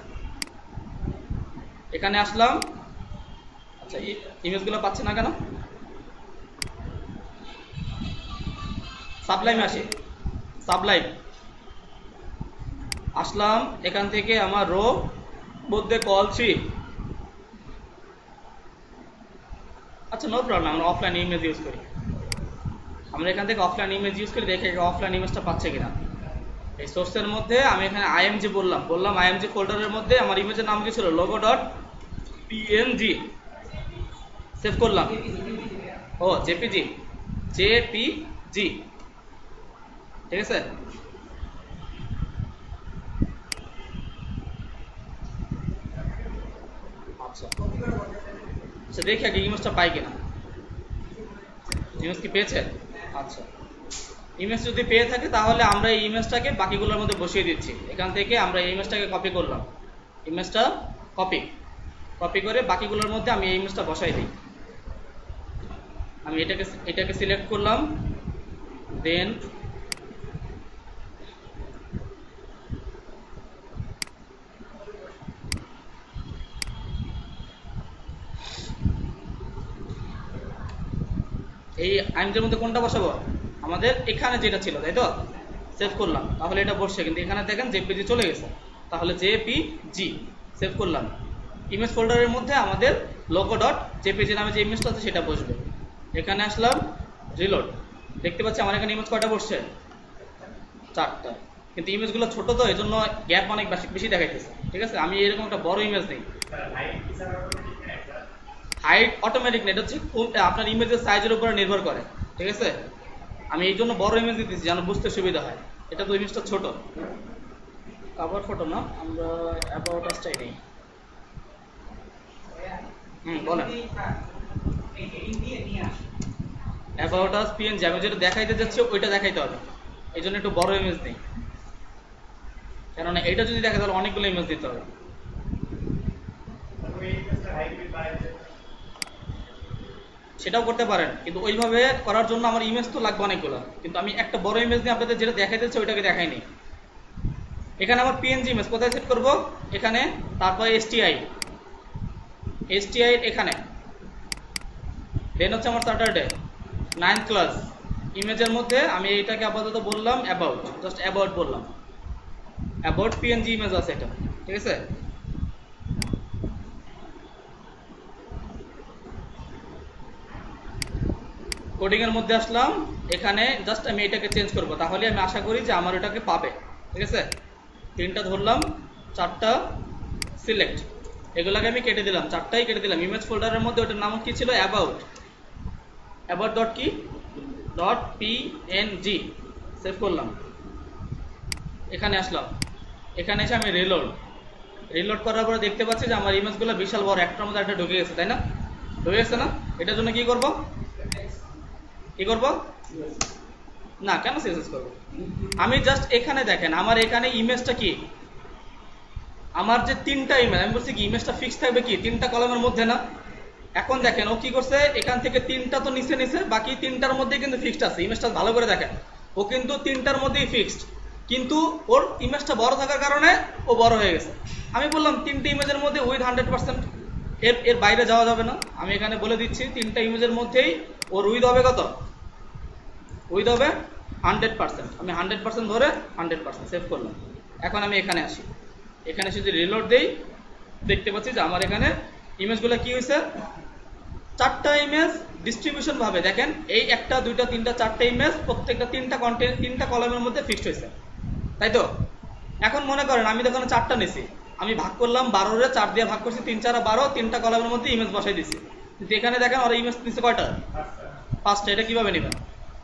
এখানে আসলাম। আচ্ছা, ইমেজগুলো পাচ্ছে না কেন? সাবলাইমে আসি, সাবলাইম আসলাম, এখান থেকে আমার রো মধ্যে কল 3। আচ্ছা, নো প্রবলেম, আমরা অফলাইন ইমেজ ইউজ করি, আমরা এখান থেকে অফলাইন ইমেজ ইউজ করি, দেখে অফলাইন ইমেজটা পাচ্ছে কিনা। এই সোর্সের মধ্যে আমি এখানে আইএমজি বললাম আইএমজি ফোল্ডারের মধ্যে আমার ইমেজের নাম কি ছিল? লোগো ডট পিএনজি, সেভ করলাম। ও জেপিজি, জেপিজি, ঠিক আছে। আচ্ছা আচ্ছা, দেখি আগে ইমেজটা পাই কিনা, ইমেজ কি পেয়েছে? আচ্ছা, ইমেজ যদি পেয়ে থাকে তাহলে আমরা এই ইমেজটাকে বাকিগুলোর মধ্যে বসিয়ে দিচ্ছি। এখান থেকে আমরা এই ইমেজটাকে কপি করলাম, ইমেজটা কপি করে বাকিগুলোর মধ্যে আমি এই ইমেজটা বসাই দিই। আমি এটাকে সিলেক্ট করলাম, দেন এই আইএমজির মধ্যে কোনটা বসাবো? আমাদের এখানে যেটা ছিল, তাই তো? সেভ করলাম, তাহলে এটা বসছে, কিন্তু এখানে দেখেন জেপিজি চলে গেছে, তাহলে জেপিজি, সেভ করলাম। ইমেজ ফোল্ডারের মধ্যে আমাদের লোগো ডট জেপিজি নামে যে ইমেজটা আছে সেটা বসবে। এখানে আসলাম, রিলোড, দেখতে পাচ্ছি আমার এখানে ইমেজ কয়টা বসছে? 4টা, কিন্তু ইমেজগুলো ছোট তো এই জন্য গ্যাপ অনেক বেশি দেখাইতেছে, ঠিক আছে। আমি এরকম একটা বড় ইমেজ নেই, হাইট অটোমেটিক নেট হচ্ছে আপনার ইমেজের সাইজের উপরে নির্ভর করে, ঠিক আছে। আমি এই জন্য বড় ইমেজ দিতেছি যেন বুঝতে সুবিধা হয়, এটা তো ইমেজটা ছোট। কভার ফটো না, আমরা অ্যাবাউট আসটাই নেই, বলেন। অ্যাবাউট আস পিএনজি আমি যেটা দেখাইতে যাচ্ছি ওইটা দেখাইতে হবে, এই জন্য একটু বড় ইমেজ নেই, কেননা এটা যদি দেখা তাহলে অনেকগুলো ইমেজ দিতে হবে। সেটাও করতে পারেন, কিন্তু ওইভাবে করার জন্য আমার ইমেজ তো লাগবে অনেকগুলো, কিন্তু আমি একটা বড় ইমেজ নিয়ে আপনাদের যেটা দেখাইতে চাচ্ছি ওইটাকে দেখাইনি। এখানে আমার পিএনজি ইমেজ কোথায় সেট করব, এখানে, তারপর এসটিআই এখানে, দেন হচ্ছে আমার স্যাটারডে 9th ক্লাস। ইমেজের মধ্যে আমি এটাকে আপাতত বললাম অ্যাবাউট, জাস্ট অ্যাবাউট বললাম, অ্যাবাউট পিএনজি ইমেজ আছে এটা, ঠিক আছে। কোডিং এর মধ্যে আসলাম, এখানে জাস্ট আমি এটাকে চেঞ্জ করব, তাহলে আমি আশা করি যে আমার এটাকে পাবে, ঠিক আছে। 3টা ধরলাম, 4টা সিলেক্ট, এগুলাকে আমি কেটে দিলাম, 4টাই কেটে দিলাম। ইমেজ ফোল্ডারের মধ্যে ওটার নাম কি ছিল, অ্যাবাউট ডট কি ডট পিএনজি, সেভ করলাম। এখানে আসলাম, এখানে এসে আমি রিলোড করার পরে দেখতে পাচ্ছি যে আমার ইমেজগুলো বিশাল বড়, একটার মধ্যে একটা ঢুকে গেছে, তাই না? ঢুকে গেছে না? এটার জন্য কি করব, না কেন সিএসএস করব? আমি জাস্ট এখানে দেখেন, আমার এখানে ইমেজটা কি, আমার যে 3টা ইমেজ, আমি বলছি কি ইমেজটা ফিক্স থাকবে কি 3টা কলামের মধ্যে না। এখন দেখেন ও কি করছে, এখান থেকে 3টা তো নিচে বাকি 3টার মধ্যে কিন্তু ফিক্সড আছে। ইমেজটা ভালো করে দেখেন, ও কিন্তু 3টার মধ্যেই ফিক্সড, কিন্তু ওর ইমেজটা বড় থাকার কারণে ও বড় হয়ে গেছে। আমি বললাম 3টে ইমেজের মধ্যে উইথ 100%, এর বাইরে যাওয়া যাবে না। আমি এখানে বলে দিচ্ছি 3টা ইমেজের মধ্যেই ওর উইথ হবে কত, উইথ হবে 100%। আমি 100% ধরে 100% সেভ করলাম। এখন আমি এখানে আসি, এখানে যদি রিলোড দেই দেখতে পাচ্ছি যে আমার এখানে ইমেজগুলো কি হয়েছে, 4টা ইমেজ ডিস্ট্রিবিউশন ভাবে দেখেন, এই 1টা 2টা 3টা 4টা ইমেজ প্রত্যেকটা 3টা কন্টেন্ট 3টা কলামের মধ্যে ফিক্সড হয়েছে, তাই তো। এখন মনে করেন আমি যখন 4টা নিছি, আমি ভাগ করলাম 12 রে 4 দিয়ে ভাগ করছি, 3 4 12, 3টা কলামের মধ্যে ইমেজ বসাই দিছি, কিন্তু এখানে দেখেন ওরা ইমেজ নিছে কয়টা, 5টা। এটা কিভাবে নেবেন,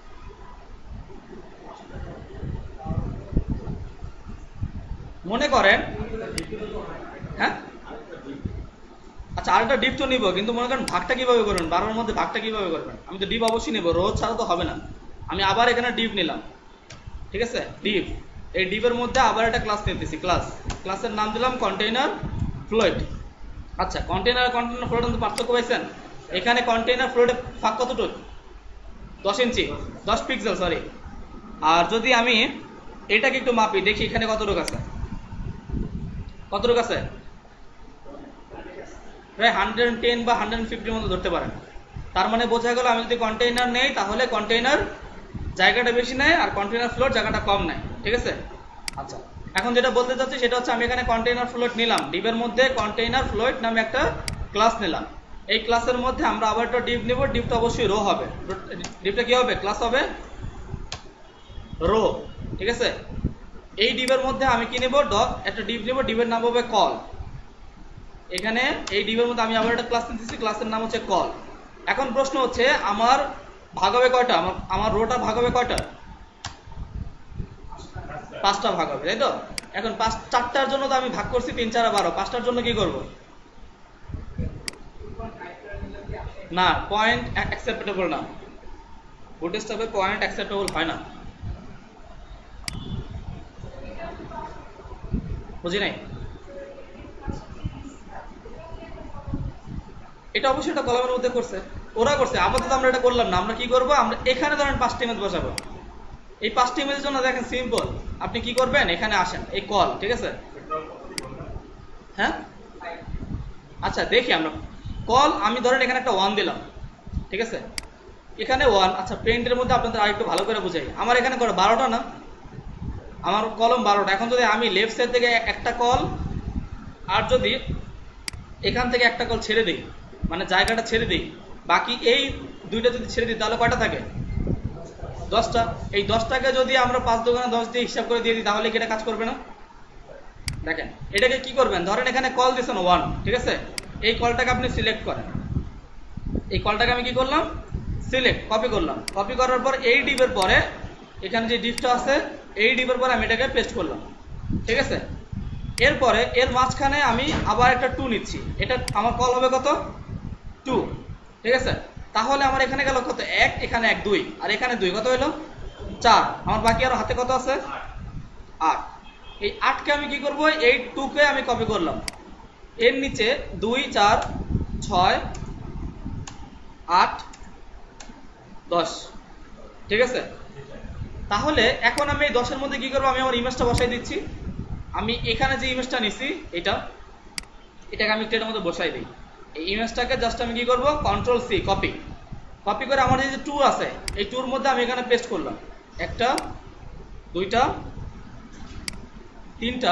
মনে করেন, হ্যাঁ আচ্ছা আরেকটা ডিপ তো নিব, কিন্তু মনে করেন ভাগটা কিভাবে করবেন, 12-এর মধ্যে ভাগটা কিভাবে করবেন? আমি তো ডিপ অবশ্যই নেব, রোজ ছাড়া তো হবে না। আমি আবার এখানে ডিপ নিলাম, ঠিক আছে, ডিপ। এই ডিপের মধ্যে আবার একটা ক্লাস নিতেছি, ক্লাসের নাম দিলাম কন্টেইনার ফ্লোট। আচ্ছা কন্টেইনার ফ্লোট পার্থক্য পাইছেন? এখানে কন্টেইনার ফ্লোটের ফাঁক কতটুকু, 10 ইঞ্চি, 10 পিক্সেল সরি। আর যদি আমি এটাকে একটু মাপি, দেখি এখানে কতটুকু আছে, প্রায় 110 বা 150 মতো ধরতে পারেন। তার মানে বোঝা গেল আমি যদি কন্টেইনার নেই তাহলে কন্টেইনার জায়গাটা বেশি নেয় আর কন্টেইনার ফ্লোট জায়গাটা কম নেয়, ঠিক আছে। আচ্ছা এখন যেটা বলতে চাচ্ছি সেটা হচ্ছে আমি এখানে কন্টেইনার ফ্লোট নিলাম, ডিপের মধ্যে কন্টেইনার ফ্লোট নামে একটা ক্লাস নিলাম। এই ক্লাসের মধ্যে আমরা আবার একটা ডিপ নেব, ডিপটা অবশ্যই রো হবে, ডিপটা কি হবে, ক্লাস হবে রো, ঠিক আছে। এই ডিপের মধ্যে আমি কি নেব, একটা ডিপ নেব, ডিপের নাম হবে কল। এখানে এই ডিপের মধ্যে আমি আবার একটা ক্লাস নিতেছি, ক্লাসের নাম হচ্ছে কল। এখন প্রশ্ন হচ্ছে আমার ভাগ হবে কয়টা, আমার রোটা ভাগ হবে কয়টা, 5টা ভাগ হবে, তাই তো। এখন 4টার জন্য তো আমি ভাগ করছি 3 4 12, 5টার জন্য কি করব, না পয়েন্ট অ্যাকসেপ্টেবল না, বুটস্ট্র্যাপে পয়েন্ট অ্যাকসেপ্টেবল হয় না, বুঝি নাই। এটা অবশ্যই একটা কলামের মধ্যে করছে, ওরা করছে, আপাতত আমরা এটা করলাম না। আমরা কি করব, আমরা এখানে ধরেন 5টা ইমেজ বসাবো। এই 5টা ইমেজের জন্য দেখেন সিম্পল, আপনি কি করবেন, এখানে আসেন, এই কল, ঠিক আছে, হ্যাঁ আচ্ছা দেখি আমরা কল, আমি ধরেন এখানে একটা 1 দিলাম, ঠিক আছে, এখানে 1। আচ্ছা পেইন্টের মধ্যে আপনাদের আরেকটু ভালো করে বুঝাই, আমার এখানে করে 12টা না, আমার কলম 12টা। এখন যদি আমি লেফট সাইড থেকে একটা কল আর যদি এখান থেকে একটা কল ছেড়ে দিই, মানে জায়গাটা ছেড়ে দিই, বাকি এই 2টা যদি ছেড়ে দিই তাহলে কয়টা থাকে, 10টা। এই 10টাকে যদি আমরা 5 দোকানে 10 দিয়ে হিসাব করে দিয়ে দিই তাহলে কি এটা কাজ করবে না? দেখেন এটাকে কি করবেন, ধরেন এখানে কল দিয়েছেন 1, ঠিক আছে, এই কলটাকে আপনি সিলেক্ট করেন, এই কলটাকে আমি কি করলাম, সিলেক্ট, কপি করলাম, কপি করার পর এই ডিপের পরে এখানে যে ডিপটা আছে এই ডিপের পরে আমি এটাকে পেস্ট করলাম, ঠিক আছে। এরপরে এর মাঝখানে আমি আবার একটা 2 নিচ্ছি, এটা আমার কল হবে কত, 2, ঠিক আছে। তাহলে আমার এখানে গেল কত, 1, এখানে 1 2, আর এখানে 2, কত হলো 4। আমার বাকি আরো হাতে কত আছে 8। এই 8 কে আমি কি করব, এই 2 কে আমি কপি করলাম, এর নিচে 2 4 6 8 10, ঠিক আছে। তাহলে এখন আমি এই 10 এর মধ্যে কি করব, আমি আমার ইমেজটা বসাই দিচ্ছি। আমি এখানে যে ইমেজটা নিছি এটাকে আমি এটার মধ্যে বসাই দিই। এই ইমেজটাকে জাস্ট আমি কি করব, কন্ট্রোল সি, কপি করে আমার এই যে 2 আছে এই 2 এর মধ্যে আমি এখানে পেস্ট করলাম। 1টা 2টা 3টা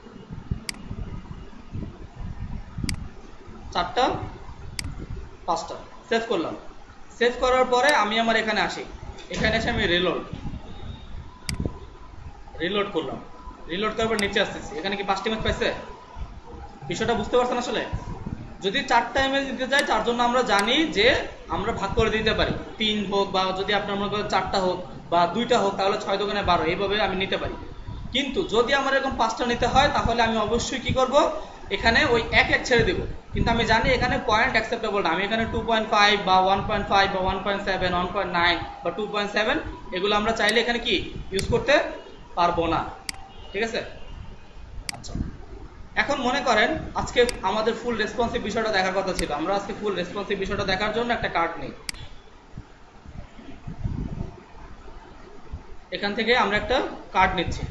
4টা 5টা, সেভ করলাম। সেভ করার পরে আমি আমার এখানে আসি, এখানে এসে আমি রিলোড করলাম। রিলোড করার পর নিচে আসতেছি, এখানে কি 5টা ইমেজ পাইছে? বিষয়টা বুঝতে পারছেন? আসলে যদি 4টা ইমেজ দিতে যাই তার জন্য আমরা জানি যে আমরা ভাগ করে দিতে পারি, 3 হোক বা যদি আপনার মনে করেন 4টা হোক বা 2টা হোক, তাহলে 6 দোকানে 12, এইভাবে আমি নিতে পারি। কিন্তু যদি আমার এরকম 5টা নিতে হয় তাহলে আমি অবশ্যই কি করব, এখানে ওই 1 ছেড়ে দিব। কিন্তু আমি জানি এখানে পয়েন্ট অ্যাকসেপ্টেবল না, আমি এখানে 2.5 বা 1.5 বা 1.7 1.9 বা 2.7 এগুলো আমরা চাইলে এখানে কি ইউজ করতে পারবো না, ঠিক আছে। আচ্ছা, এখন মনে করেন আজকে আমাদের ফুল রেসপন্সিভ বিষয়টা দেখার কথা ছিল, আমরা আজকে ফুল রেসপন্সিভ বিষয়টা দেখার জন্য একটা কার্ড নিই। এখান থেকে আমরা একটা কার্ড নিচ্ছি,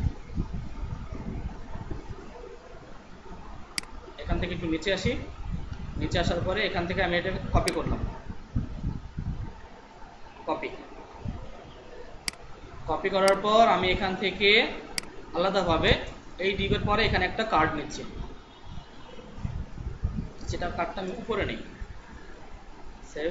এখান থেকে একটু নিচে আসি, নিচে আসার পরে এখান থেকে আমি এটা কপি করলাম, কপি করার পর আমি এখান থেকে আলাদাভাবে এই ডিপের পরে এখানে একটা কার্ড নিচ্ছি, যেটা কার্ডটা আমি উপরে নেই, সেভ।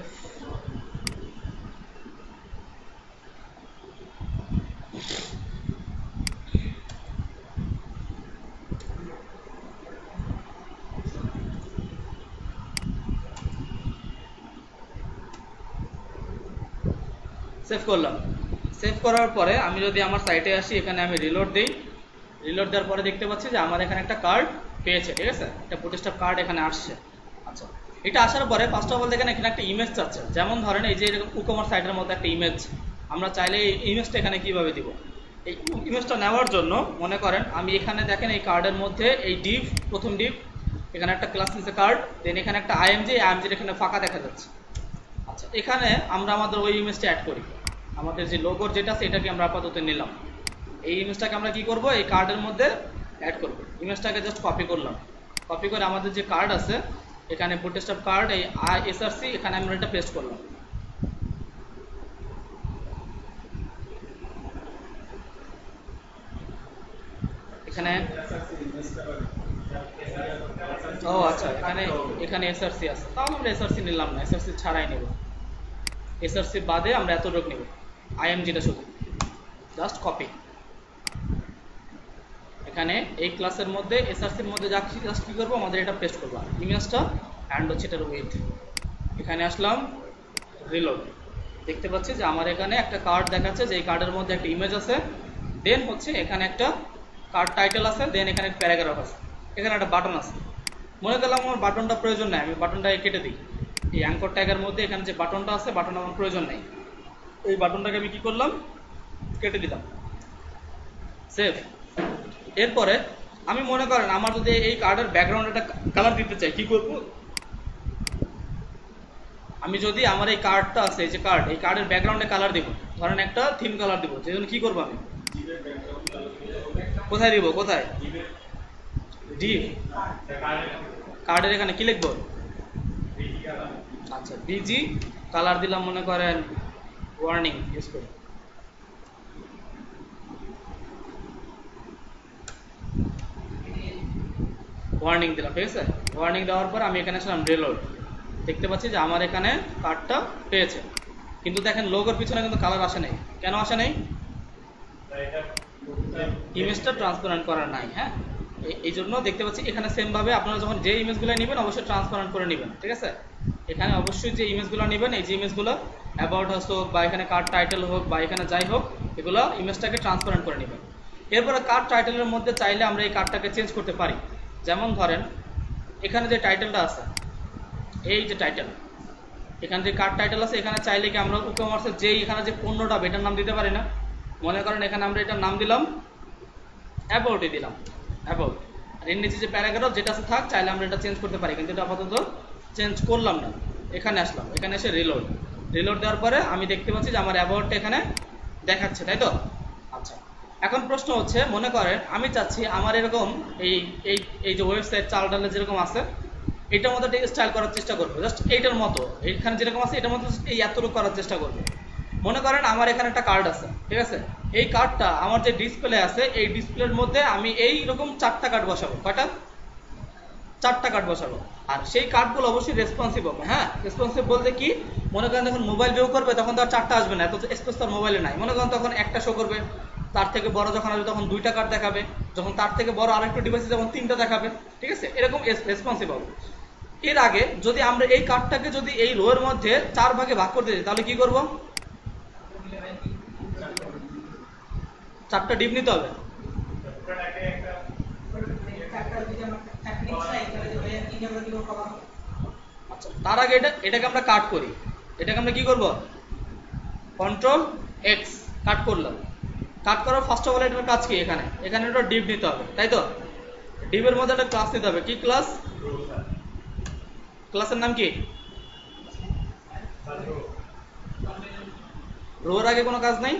সেভ করলাম। সেভ করার পরে আমি যদি আমার সাইটে আসি, এখানে আমি রিলোড দিই, রিলোড দেওয়ার পরে দেখতে পাচ্ছি যে আমার এখানে একটা কার্ড পেয়েছে, ঠিক আছে, একটা বুটস্ট্র্যাপ কার্ড এখানে আসছে। আচ্ছা, এটা আসার পরে ফার্স্ট অফ অল দেখেন এখানে একটা ইমেজ চাচ্ছে, যেমন ধরেন এই যে এরকম ই-কমার্স সাইটের মধ্যে একটা ইমেজ, আমরা চাইলে এই ইমেজটা এখানে কিভাবে দিব। এই ইমেজটা নেওয়ার জন্য মনে করেন আমি এখানে দেখেন এই কার্ডের মধ্যে এই ডিভ, প্রথম ডিভ, এখানে একটা ক্লাস নিচে কার্ড, দেন এখানে একটা আইএমজির এখানে ফাঁকা দেখা যাচ্ছে। আচ্ছা, এখানে আমরা আমাদের ওই ইমেজটা অ্যাড করি, আমাদের যে লোগোর যেটা আছে এটাকে আমরা আপাতত নিলাম। এই ইমেজটাকে আমরা কি করব, এই কার্ডের মধ্যে অ্যাড করব। ইমেজটাকে জাস্ট কপি করলাম, কপি করে আমাদের যে কার্ড আছে এখানে বুটস্ট্র্যাপ কার্ড, এই এসআরসি, এখানে আমরা এটা পেস্ট করলাম। এখানে ও আচ্ছা, এখানে এসআরসি আছে, তাহলে আমরা এসআরসি নিলাম না, এসআরসি ছাড়াই নেব, এসআরসি বাদে আমরা এতটুকু নেব, আইএমজিটা শুধু জাস্ট কপি। এখানে এই ক্লাসের মধ্যে এসআরসির মধ্যে যাচ্ছি, জাস্ট কি করবো, আমাদের এটা পেস্ট করবো ইমেজটা, অ্যান্ড হচ্ছে এটার উইথ। এখানে আসলাম, রিলোড, দেখতে পাচ্ছি যে আমার এখানে একটা কার্ড দেখাচ্ছে, যে এই কার্ডের মধ্যে একটা ইমেজ আছে, দেন হচ্ছে এখানে একটা কার্ড টাইটেল আছে, দেন এখানে প্যারাগ্রাফ আছে, এখানে একটা বাটন আছে। মনে করলাম আমার বাটনটা প্রয়োজন নাই, আমি বাটনটা কেটে দিই। এই অ্যাঙ্কর ট্যাগের মধ্যে এখানে যে বাটনটা আছে, বাটন আমার প্রয়োজন নেই, এই বাটনটাকে আমি কি করলাম, কেটে দিলাম, সেভ। এরপরে আমি মনে করেন আমার যদি এই কার্ডের ব্যাকগ্রাউন্ড একটা কালার দিতে চাই, কি করব, আমি যদি আমার এই কার্ডটা আছে, এই যে কার্ড, এই কার্ডের ব্যাকগ্রাউন্ডে কালার দিব, ধরেন একটা থিম কালার দিব, সেই জন্য কি করবো আমি, কোথায় দিব, কোথায়, ডিভ, কার্ডের এখানে কি লিখবো, আচ্ছা বিজি কালার দিলাম, মনে করেন ওয়ার্নিং ইউজ করি, ওয়ার্নিং দিলাম, ঠিক আছে। ওয়ার্নিং দেওয়ার পর আমি এখানে আসলাম, রিলোড, দেখতে পাচ্ছি যে আমার এখানে কার্ডটা পেয়েছে, কিন্তু দেখেন লোগোর পিছনে কিন্তু কালার আসে নাই, কেন আসে নাই, ইমেজটা ট্রান্সপারেন্ট করা নাই। হ্যাঁ, এই জন্য দেখতে পাচ্ছি এখানে সেম ভাবে আপনারা যখন যে ইমেজগুলো নেবেন অবশ্যই ট্রান্সপারেন্ট করে নেবেন, ঠিক আছে। এখানে অবশ্যই যে ইমেজগুলো নেবেন, এই যে ইমেজগুলো অ্যাবাউট হাস হোক বা এখানে কার্ড টাইটেল হোক বা এখানে যাই হোক, এগুলো ইমেজটাকে ট্রান্সপারেন্ট করে নেবেন। এরপরে কার্ড টাইটেলের মধ্যে চাইলে আমরা এই কার্ডটাকে চেঞ্জ করতে পারি, যেমন ধরেন এখানে যে টাইটেলটা আছে, এই যে টাইটেল, এখানে যে কার্ড টাইটেল আছে এখানে চাইলে কি আমরা ই কমার্সের যে এখানে যে পণ্যটা এটার নাম দিতে পারি না? মনে করেন এখানে আমরা এটার নাম দিলাম অ্যাবাউটই দিলাম, অ্যাবাউট। আর এর নিচে যে প্যারাগ্রাফ যেটা আছে থাক, চাইলে আমরা এটা চেঞ্জ করতে পারি, কিন্তু এটা আপাতত চেঞ্জ করলাম না। এখানে আসলাম, এখানে এসে রিলোড, রিলোড দেওয়ার পরে আমি দেখতে পাচ্ছি যে আমার অ্যাবাউটটা এখানে দেখাচ্ছে, তাই তো? আচ্ছা, এখন প্রশ্ন হচ্ছে, মনে করেন আমি চাচ্ছি আমার এরকম এই এই এই যে ওয়েবসাইট চাল ডালে যেরকম আছে এটার মতো স্টাইল করার চেষ্টা করবো, জাস্ট এইটার মতো, এইখানে যেরকম আছে এটার মতো এই এতটুকু করার চেষ্টা করবো। মনে করেন আমার এখানে একটা কার্ড আছে, ঠিক আছে? এই কার্ডটা আমার যে ডিসপ্লে আছে এই ডিসপ্লের মধ্যে আমি এইরকম 4টা কার্ড বসাবো। কয়টা? 4টা কার্ড বসাবো। আর সেই কার্ডগুলো অবশ্যই রেসপন্সিভ হবে। হ্যাঁ, রেসপন্সিভ বলতে কি, মনে করেন যখন মোবাইল ভিউ করবে তখন তো আর 4টা আসবে না, এত স্পেস তার মোবাইলে নাই। মনে করেন তখন একটা শো করবে, তার থেকে বড় যখন আসবে তখন 2টা কার্ড দেখাবে, যখন তার থেকে বড় আরেকটু ডিভাইসে যখন 3টা দেখাবে, ঠিক আছে? এরকম রেসপন্সিভ হবে। এর আগে যদি আমরা এই কার্ডটাকে যদি এই রো এর মধ্যে 4 ভাগে ভাগ করতে চাই তাহলে কি করব? 4টা ডিপ নিতে হবে। আচ্ছা, তার আগে এটাকে আমরা কাট করি। এটাকে আমরা কি করব? কন্ট্রোল এক্স, কাট করলাম। কাট করার ফার্স্ট অফ অল এটার কাজ কি? এখানে একটা ডিপ নিতে হবে, তাই তো? ডিপের মধ্যে একটা ক্লাস নিতে হবে। কি ক্লাস? ক্লাসের নাম কি? রোর আগে কোনো কাজ নাই।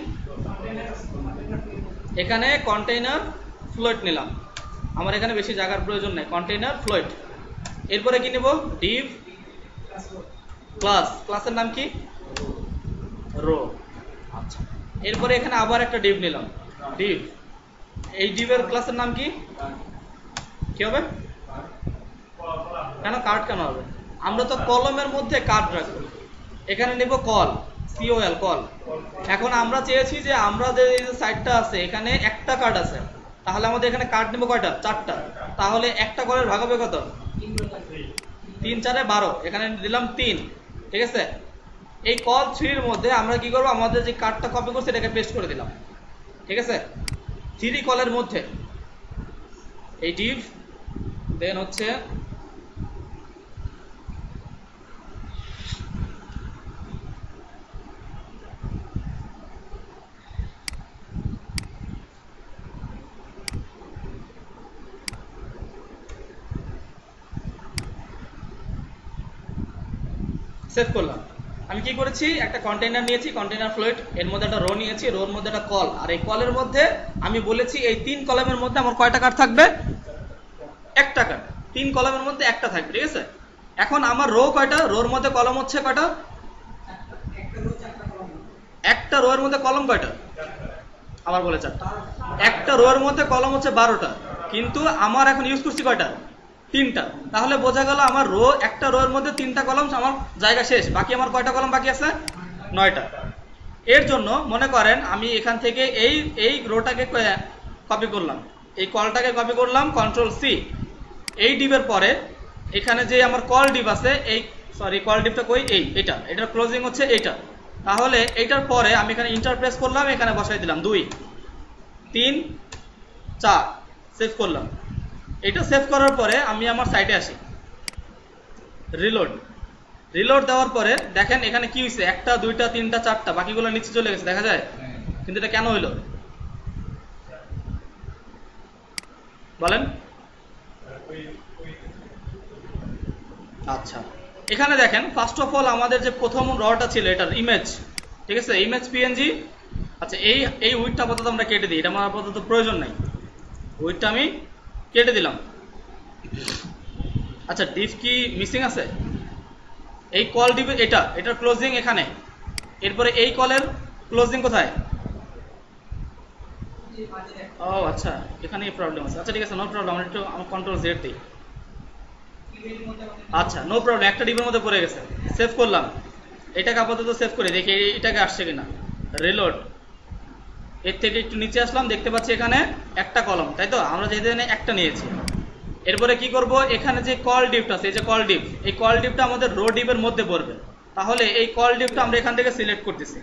এখানে কন্টেইনার ফ্লোট নিলাম, আমার এখানে বেশি জায়গার প্রয়োজন নেই। কন্টেইনার ফ্লোট, এরপরে কি নেব? ডিভ ক্লাস, ক্লাসের নাম কি? রো। আচ্ছা, এরপরে এখানে আবার একটা ডিভ নিলাম, ডিভ। এই ডিভের ক্লাসের নাম কি? কি হবে? কেন কার্ড কেন হবে? আমরা তো কলমের মধ্যে কার্ড রাখবো। এখানে নেব কল, সিওএল, কল। এখন আমরা চেয়েছি যে আমাদের এই যে সাইটটা আছে এখানে একটা কার্ড আছে, তাহলে আমাদের এখানে কার্ড নেব কয়টা? 4টা। তাহলে একটা কলের ভাগ হবে কত? 3 4 12, এখানে দিলাম 3, ঠিক আছে? এই কল 3 এর মধ্যে আমরা কি করব? আমাদের যে কার্ডটা কপি করছি এটাকে পেস্ট করে দিলাম, ঠিক আছে? 3 কলের মধ্যে এই ডিভ, দেন হচ্ছে সেভ করলাম। আমি কি করেছি? একটা কন্টেইনার নিয়েছি, কন্টেইনার ফ্লোট, এর মধ্যে একটা রো নিয়েছি, রোর মধ্যে একটা কল, আর এই কলের মধ্যে আমি বলেছি এই 3 কলামের মধ্যে আমার কয়টা কার্ড থাকবে? একটা কার্ড। 3 কলামের মধ্যে একটা থাকবে, ঠিক আছে? এখন আমার রো কয়টা? রোর মধ্যে কলম হচ্ছে কয়টা? একটা রো এর মধ্যে কলম কয়টা? আবার বলে 4টা। একটা রো এর মধ্যে কলম হচ্ছে 12টা, কিন্তু আমার এখন ইউজ করছি কয়টা? 3টা। তাহলে বোঝা গেল আমার রো, একটা রো এর মধ্যে 3টা কলম, আমার জায়গা শেষ। বাকি আমার কয়টা কলম বাকি আছে? 9টা। এর জন্য মনে করেন আমি এখান থেকে এই রোটাকে কপি করলাম, এই কলটাকে কপি করলাম, কন্ট্রোল সি। এই ডিপের পরে এখানে যে আমার কল ডিপ আছে, এই সরি কল ডিপটা কই? এটার ক্লোজিং হচ্ছে এইটা। তাহলে এইটার পরে আমি এখানে ইন্টারপ্রেস করলাম, এখানে বসাই দিলাম 2 3 4, সেভ করলাম। এটা সেভ করার পরে আমি আমার সাইটে আসি, রিলোড। রিলোড দেওয়ার পরে দেখেন এখানে কি হয়েছে? 1টা 2টা 3টা 4টা, বাকিগুলো নিচে চলে গেছে, দেখা যায়? কিন্তু এটা কেন হইলো বলেন? আচ্ছা, এখানে দেখেন ফার্স্ট অফ অল আমাদের যে প্রথম রটা ছিল এটার ইমেজ, ঠিক আছে? Image PNG. আচ্ছা, এই উইডটা আপাতত আমরা কেটে দিই, এটা আমার আপাতত প্রয়োজন নাই, উইডটা আমি কেটে দিলাম। আচ্ছা, ডিভ কি মিসিং আছে? এই কল ডিভ, এটার ক্লোজিং এখানে, এরপরে এই কলের ক্লোজিং কোথায়? ও আচ্ছা, এখানে প্রবলেম আছে। আচ্ছা ঠিক আছে, নো প্রবলেম, আমরা একটু কন্ট্রোল জেড দিই। আচ্ছা, নো প্রবলেম, একটা ডিপের মধ্যে পড়ে গেছে। সেভ করলাম, এটাকে আপাতত সেভ করে দেখি এটাকে আসছে কিনা। রিলোড, এর থেকে একটু নিচে আসলাম, দেখতে পাচ্ছি এখানে একটা কলম, তাই তো? আমরা যেহেতু একটা নিয়েছি। এরপরে কি করব? এখানে যে কল ডিপটা আছে, এই যে কল ডিপ, এই কল ডিপটা আমাদের রো ডিপের মধ্যে পড়বে। তাহলে এই কল ডিপটা আমরা এখান থেকে সিলেক্ট করতেছি,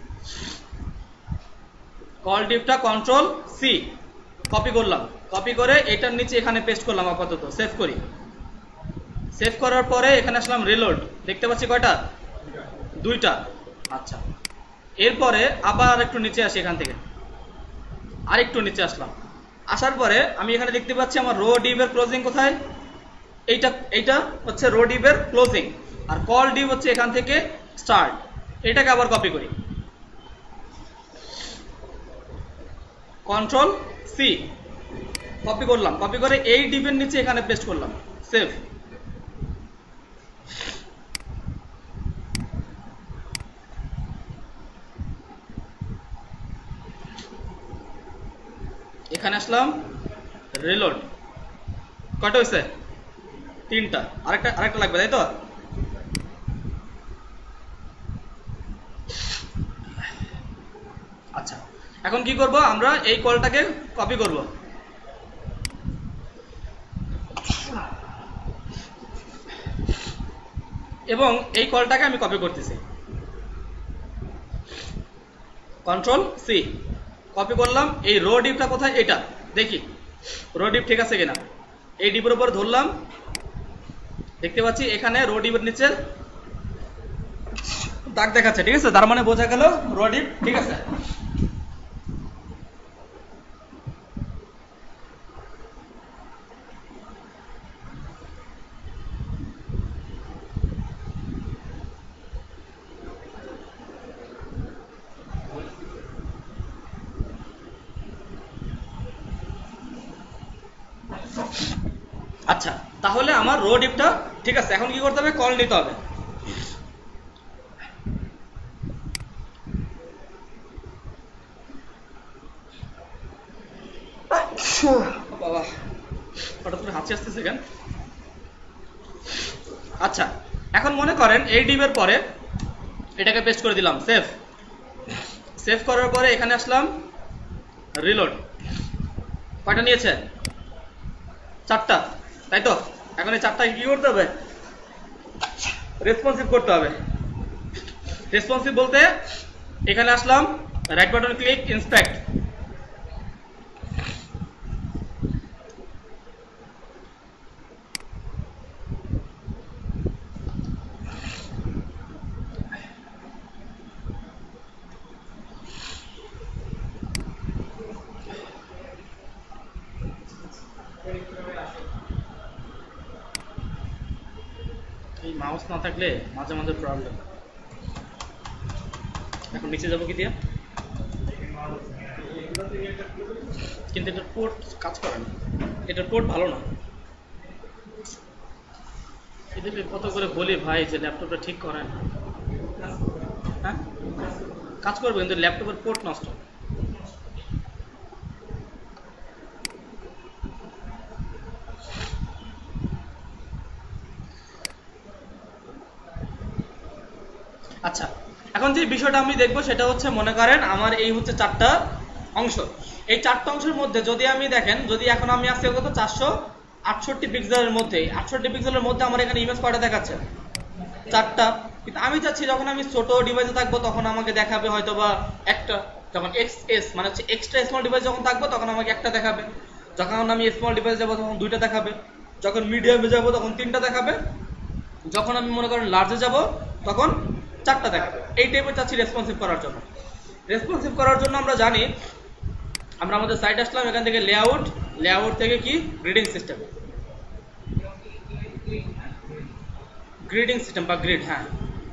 কল ডিপটা কন্ট্রোল সি, কপি করলাম, কপি করে এটার নিচে এখানে পেস্ট করলাম। আপাতত সেভ করি। সেভ করার পরে এখানে আসলাম, রিলোড, দেখতে পাচ্ছি কয়টা? দুইটা। আচ্ছা, এরপরে আবার একটু নিচে আসি, এখান থেকে আরেকটু নিচে আসলাম। আসার পরে আমি এখানে দেখতে পাচ্ছি আমার রো ডিভের ক্লোজিং কোথায়, এইটা হচ্ছে রো ডিভের ক্লোজিং, আর কল ডিভ হচ্ছে এখান থেকে স্টার্ট। এটাকে আবার কপি করি, কন্ট্রোল সি, কপি করলাম, কপি করে এই ডিভের নিচে এখানে পেস্ট করলাম, সেভ। এখানে আসলাম, রিলোড। কয়টা হয়েছে? 3টা। আরেকটা লাগবে, তাই তো? আচ্ছা, এখন কি করব, আমরা এই কলটাকে কপি করব। এবং এই কলটাকে আমি কপি করতেছি, কন্ট্রোল সি, কপি করলাম। এই রো ডিভটা কোথায়, এটা দেখি রো ডিভ ঠিক আছে কিনা। এই ডিভের উপর ধরলাম, দেখতে পাচ্ছি এখানে রো ডিভের নিচে দাগ দেখাচ্ছে, ঠিক আছে, তার মানে বোঝা গেল রো ডিভ ঠিক আছে। আচ্ছা, তাহলে আমার রো ডিভটা ঠিক আছে। এখন কি করতে হবে, কল নিতে হবে। বাবা, হঠাৎ করে হাঁচি আসতেছে কেন? আচ্ছা, এখন মনে করেন এই ডিভের পরে এটাকে পেস্ট করে দিলাম, সেভ। সেভ করার পরে এখানে আসলাম, রিলোড। কয়টা নিয়েছে? 4টা, তাই তো? এখন এই 4টাকে কি করতে হবে, রেসপন্সিভ করতে হবে। রেসপন্সিভ বলতে এখানে আসলাম, রাইট বাটন ক্লিক, ইন্সপেক্ট। এই মাউস না থাকলে মাঝে মাঝে প্রবলেম। এখন নিচে যাবো কি দিয়ে, কিন্তু এটার পোর্ট কাজ করে না, এটার পোর্ট ভালো না। এদেরকে কত করে বলি ভাই যে ল্যাপটপটা ঠিক করেন, হ্যাঁ কাজ করবে কিন্তু ল্যাপটপের পোর্ট নষ্ট। আচ্ছা, এখন যে বিষয়টা আমি দেখবো সেটা হচ্ছে, মনে করেন আমার এই হচ্ছে 4টা অংশ। এই 4টা অংশের মধ্যে যদি আমি দেখেন, যদি এখন আমি আসছি কত, 468 পিক্সেলের মধ্যে, 68 পিক্সেলের মধ্যে আমার এখানে ইমেজ কয়টা দেখাচ্ছে, 4টা। কিন্তু আমি চাচ্ছি যখন আমি ছোট ডিভাইসে থাকবো তখন আমাকে দেখাবে হয়তো বা একটা, যখন এক্সএস মানে হচ্ছে এক্সট্রা স্মল ডিভাইস যখন থাকবো তখন আমাকে একটা দেখাবে, যখন আমি স্মল ডিভাইস যাবো তখন 2টা দেখাবে, যখন মিডিয়ামে যাবো তখন 3টা দেখাবে, যখন আমি মনে করেন লার্জে যাব তখন 4টা দেখাবে। এই টাইপের চাচ্ছি রেসপন্সিভ করার জন্য। রেসপন্সিভ করার জন্য আমরা জানি, আমরা আমাদের সাইট আসলাম, এখান থেকে লেআউট, লেআউট থেকে কি গ্রিডিং সিস্টেম, গ্রিডিং সিস্টেম বা গ্রিড। হ্যাঁ,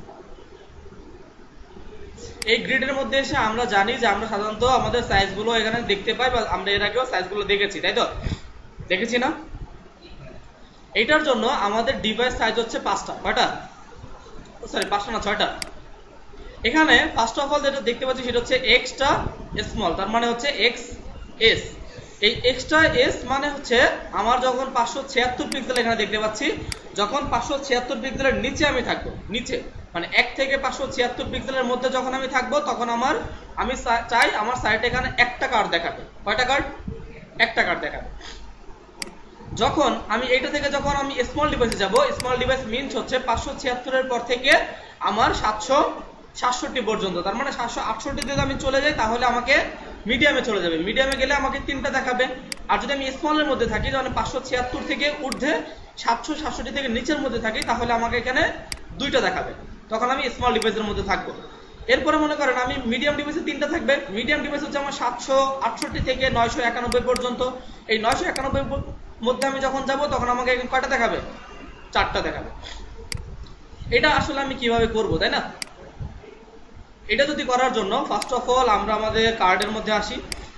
এই গ্রিডের মধ্যে এসে আমরা জানি যে আমরা সাধারণত আমাদের সাইজগুলো এখানে দেখতে পাই, বা আমরা এর আগেও সাইজগুলো দেখেছি, তাই তো? দেখেছি না? এইটার জন্য আমাদের ডিভাইস সাইজ হচ্ছে 5টা, কয়টা, সরি 5টা না 6টা। এখানে ফার্স্ট অফ অল যেটা দেখতে পাচ্ছি সেটা হচ্ছে এক্সট্রা স্মল, তার মানে হচ্ছে এক্স এস। এই এক্সট্রা এস মানে হচ্ছে আমার যখন 576 পিক্সেল এখানে দেখতে পাচ্ছি, যখন 576 পিক্সেলের নিচে আমি থাকবো, নিচে মানে 1 থেকে 576 পিক্সেলের মধ্যে যখন আমি থাকবো, তখন আমি চাই আমার সাইটে এখানে একটা কার্ড দেখাবে। কয়টা কার্ড? একটা কার্ড দেখাবে। যখন আমি এইটা থেকে যখন আমি স্মল ডিভাইসে যাব, স্মল ডিভাইস মিনস হচ্ছে 576 এর পর থেকে আমার 767 পর্যন্ত, তার মানে 768 যদি আমি চলে যাই তাহলে আমাকে মিডিয়ামে চলে যাবে, মিডিয়ামে গেলে আমাকে 3টা দেখাবে। আর যদি আমি স্মলের মধ্যে থাকি, মানে 576 থেকে ঊর্ধ্বে 767 থেকে নিচের মধ্যে থাকি, তাহলে আমাকে এখানে 2টা দেখাবে। তো
তখন আমি স্মল ডিভাইসের মধ্যে থাকবো। এরপরে মনে করেন আমি মিডিয়াম ডিভাইসে 3টা থাকবে। মিডিয়াম ডিভাইস হচ্ছে আমার 768 থেকে 991 পর্যন্ত। এই 991 মধ্যে আমি যখন যাব তখন আমাকে কয়টা দেখাবে? 4টা দেখাবে। এটা আসলে আমি কিভাবে করব, তাই না? এটা যদি করার জন্য ফার্স্ট অফ অল আমরা আমাদের কার্ডের মধ্যে আসি।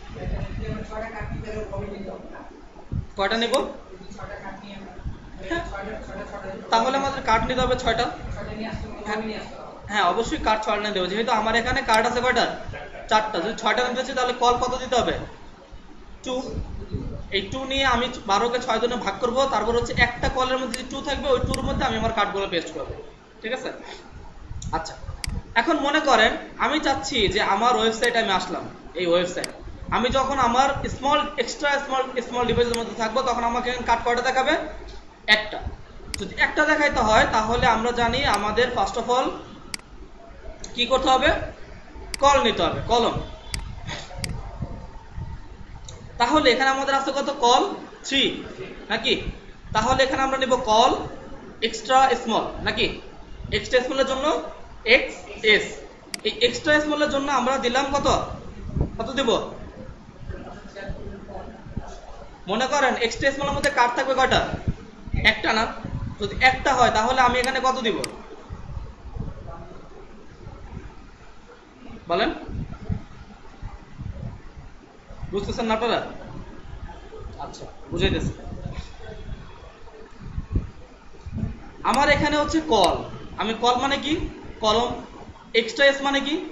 কয়টা নেব? তাহলে আমাদের কার্ড নিতে হবে 6টা। হ্যাঁ অবশ্যই কার্ড 6টা নিতে হবে, যেহেতু আমার এখানে কার্ড আছে কয়টা? 4টা। যদি 6টা নিতে হচ্ছে তাহলে কল কত দিতে হবে? 2। এই 2 নিয়ে আমি 12কে 6 জনে ভাগ করব, তারপর হচ্ছে একটা কলের মধ্যে যে 2 থাকবে ওই 2 এর মধ্যে আমি আমার কার্ডগুলো পেস্ট করব। ঠিক আছে? আচ্ছা, এখন মনে করেন আমি চাচ্ছি যে আমার ওয়েবসাইটে আমি আসলাম, এই ওয়েবসাইট আমি যখন আমার স্মল এক্সট্রা স্মল ডিভাইসের মধ্যে থাকবো তখন আমাকে কার্ড কয়টা দেখাবে? একটা। যদি একটা দেখাইতে হয় তাহলে আমরা জানি আমাদের ফার্স্ট অফ অল কি করতে হবে? কল নিতে হবে, কলম। তাহলে এখানে আমাদের আছে কত? কল 3 নাকি? তাহলে এখানে আমরা নিব কল এক্সট্রা স্মল নাকি? এক্সট্রা স্মলের জন্য XS। এই এক্সট্রা স্মলের জন্য আমরা দিলাম কত? কত দেব? মনে করেন এক্সট্রা স্মলের মধ্যে কার্ড থাকবে কয়টা? একটা না? যদি একটা হয় তাহলে আমি এখানে কত দিব বলেন? বুঝতেছেন না আপনারা? আচ্ছা বুঝাইতেছি। আমার এখানে হচ্ছে কল, আমি কল মানে কি? কলম। এক্সট্রা এস মানে কি?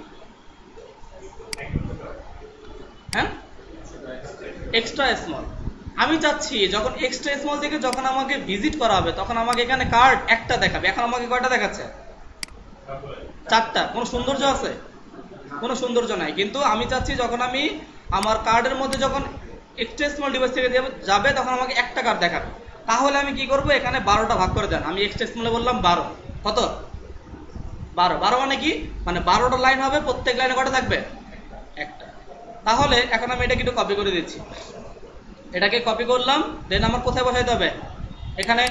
হ্যাঁ এক্সট্রা স্মল। আমি চাচ্ছি যখন এক্সট্রা স্মল থেকে যখন আমাকে ভিজিট করা হবে তখন আমাকে এখানে কার্ড একটা দেখাবে। এখন আমাকে কয়টা দেখাচ্ছে? 4টা। কোনো সৌন্দর্য আছে? কোনো সৌন্দর্য নাই। কিন্তু আমি চাচ্ছি যখন আমি আমার কার্ডের মধ্যে যখন এক্সট্রা স্মল ডিভাইস থেকে যাবে তখন আমাকে একটা কার্ড দেখাবে। তাহলে আমি কি করব? এখানে 12টা ভাগ করে দেন। আমি এক্সট্রা স্মলে বললাম 12। কত? 12। 12 মানে কি? মানে 12টা লাইন হবে, প্রত্যেক লাইনে কয়টা থাকবে? একটা। তাহলে এখন আমি এটাকে একটু কপি করে দিচ্ছি। এটাকে কপি করলাম, দেন আমার কোথায় বসাইতে হবে? এখানে।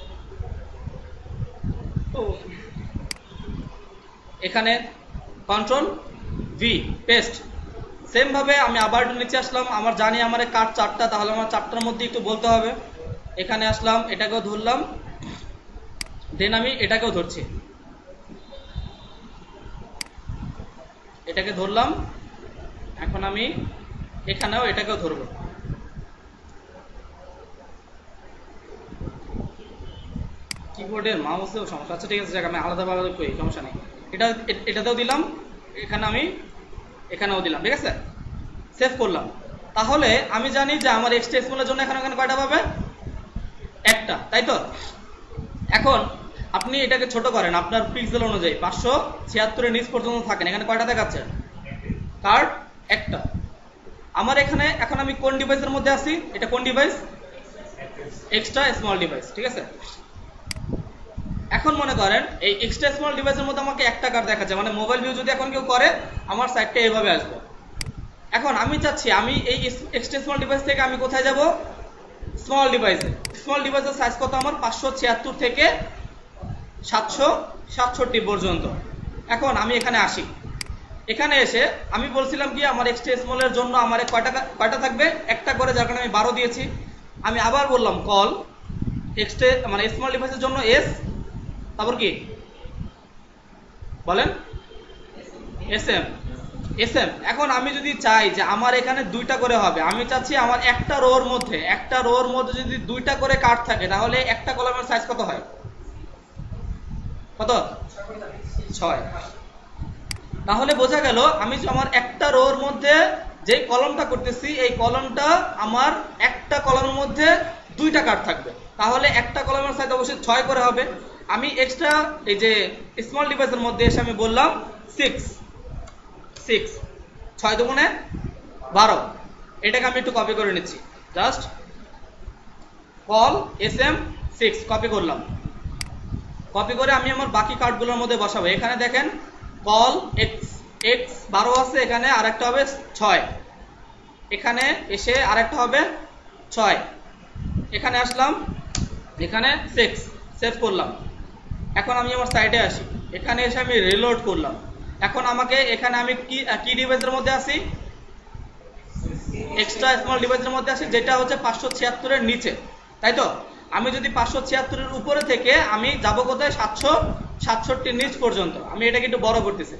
এখানে কন্ট্রোল ভি পেস্ট। সেম ভাবে আমি আবার নিচে আসলাম, আমার জানি আমার কার্ড 4টা, তাহলে আমার 4টার মধ্যে একটু বলতে হবে। এখানে আসলাম, এটাকেও ধরলাম, দেন আমি এটাকেও ধরছি, এটাকে ধরলাম। এখন আমি এখানেও এটাকেও ধরবো। কিবোর্ডের মাউসেও সমস্যা আছে। ঠিক আছে, আমি আলাদাভাবে করি, সমস্যা নেই। এটাতেও দিলাম, এখানে আমি এখানেও দিলাম। ঠিক আছে, সেভ করলাম। তাহলে আমি জানি যে আমার এক্সট্রা স্মলের জন্য এখানে কয়টা পাবে? একটা, তাই তো? এখন আপনি এটাকে ছোট করেন আপনার পিক্সেল অনুযায়ী, 576 এর নিচ পর্যন্ত থাকেন। এখানে কয়টা দেখাচ্ছে? কার্ড একটা। আমার এখানে এখন আমি কোন ডিভাইসের মধ্যে আছি? এটা কোন ডিভাইস? Extra small device. ঠিক আছে, এখন মনে করেন এই এক্সট্রা স্মল ডিভাইসের মধ্যে আমাকে একটা কার্ড দেখাচ্ছে, মানে মোবাইল ভিউ যদি এখন কেউ করে আমার সাইটটা এইভাবে আসবে। এখন আমি চাচ্ছি আমি এই এক্সট্রা স্মল ডিভাইস থেকে আমি কোথায় যাব? স্মল ডিভাইসে। স্মল ডিভাইসের সাইজ কত আমার? 576 থেকে 767 পর্যন্ত। এখন আমি এখানে আসি, এখানে এসে আমি বলছিলাম কি আমার এক্সট্রা স্মলের জন্য আমার কয়টা থাকবে? একটা করে, যার কারণে আমি 12 দিয়েছি। আমি আবার বললাম কল এক্সট্রা মানে স্মল ডিভাইসের জন্য এস, তারপর কি বলেন? এসএম। এসএম। এখন আমি যদি চাই যে আমার এখানে 2টা করে হবে, আমি চাচ্ছি আমার একটা রোর মধ্যে যদি 2টা করে কার্ড থাকে তাহলে একটা কলামের সাইজ কত হয়? কত? 6। তাহলে বোঝা গেল আমি আমার একটা রোর মধ্যে যে কলমটা করতেছি এই কলমটা আমার একটা কলমের মধ্যে 2টা কার্ড থাকবে, তাহলে একটা কলমের সাইজ অবশ্যই 6 করে হবে। আমি এক্সট্রা এই যে স্মল ডিভাইসের মধ্যে এসে আমি বললাম 6 6 দুগুণে 12। এটাকে আমি একটু কপি করে নিচ্ছি, জাস্ট কল এসএম 6 কপি করলাম। কপি করে আমি আমার বাকি কার্ডগুলোর মধ্যে বসাবো। এখানে দেখেন কল এক্স 12 আছে, এখানে আরেকটা হবে 6, এখানে এসে আরেকটা হবে 6, এখানে আসলাম, এখানে 6, সেভ করলাম। এখন আমি আমার সাইটে আসি, এখানে এসে আমি রিলোড করলাম। এখন আমাকে এখানে আমি কি ডিভাইসের মধ্যে আছি, এক্সট্রা স্মল ডিভাইসের মধ্যে আছি, যেটা হচ্ছে 576 এর নিচে, তাই তো? আমি যদি 576 এর উপরে থেকে আমি যাব কোথায়, 767 নিচ পর্যন্ত। আমি এটাকে একটু বড় করতেছি,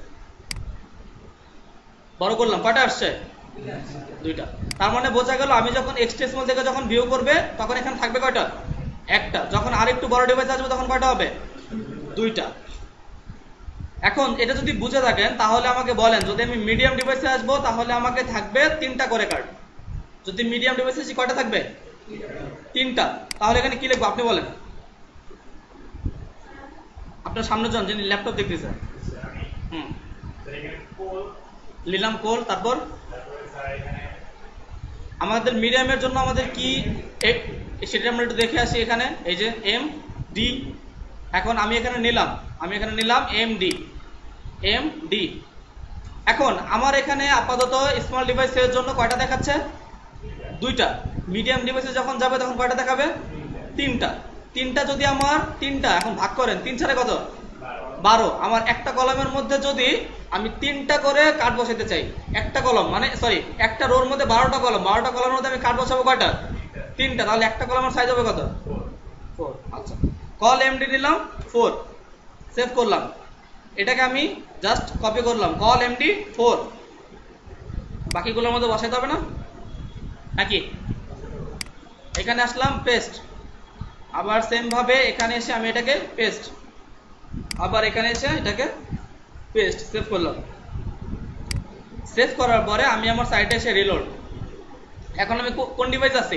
বড় করলাম। কয়টা আসছে? দুইটা। তার মানে বোঝা গেল আমি যখন এক্সটেসিমাল থেকে যখন ভিউ করবে তখন এখানে থাকবে কয়টা, একটা। যখন আরেকটু বড় ডিভাইস আসবে তখন কয়টা হবে, দুইটা। এখন এটা যদি বুঝে থাকেন তাহলে আমাকে বলেন, যদি আমি মিডিয়াম ডিভাইসে আসবো তাহলে আমাকে থাকবে 3টা করে কার্ড। যদি মিডিয়াম ডিভাইসে আসি কয়টা থাকবে, 3টা। তাহলে এখানে কি লিখবো আপনি বলেন, আপনার সামনে জন যিনি ল্যাপটপ দেখতেছে। নিলাম কোল, তারপর আমাদের মিডিয়ামের জন্য আমাদের কি সেটা আমরা একটু দেখে আসি। এখানে এই যে এম ডি, এখন আমি এখানে নিলাম এম ডি। এখন আমার এখানে আপাতত স্মল ডিভাইসের জন্য কয়টা দেখাচ্ছে, দুইটা। মিডিয়াম ডিভাইসে যখন যাবে তখন কয়টা দেখাবে, 3টা। যদি আমার 3টা, এখন ভাগ করেন, 3 4 কত, 12। আমার একটা কলামের মধ্যে যদি আমি 3টা করে কার্ড বসাতে চাই, একটা কলম মানে সরি একটা রোর মধ্যে 12টা কলম, 12টা কলমের মধ্যে আমি কার্ড বসাবো কয়টা, 3টা। তাহলে একটা কলমের সাইজ হবে কত, 4। আচ্ছা, কল এমডি নিলাম 4, সেভ করলাম। এটাকে আমি জাস্ট কপি করলাম, কল এমডি 4। বাকিগুলোর মধ্যে বসাইতে হবে না নাকি? এখানে আসলাম, পেস্ট। আবার সেম ভাবে এখানে এসে আমি এটাকে পেস্ট, আবার এখানে এসে এটাকে পেস্ট, সেভ করলাম। সেভ করার পরে আমি আমার সাইটে এসে রিলোড। এখন আমি কোন ডিভাইস আছি,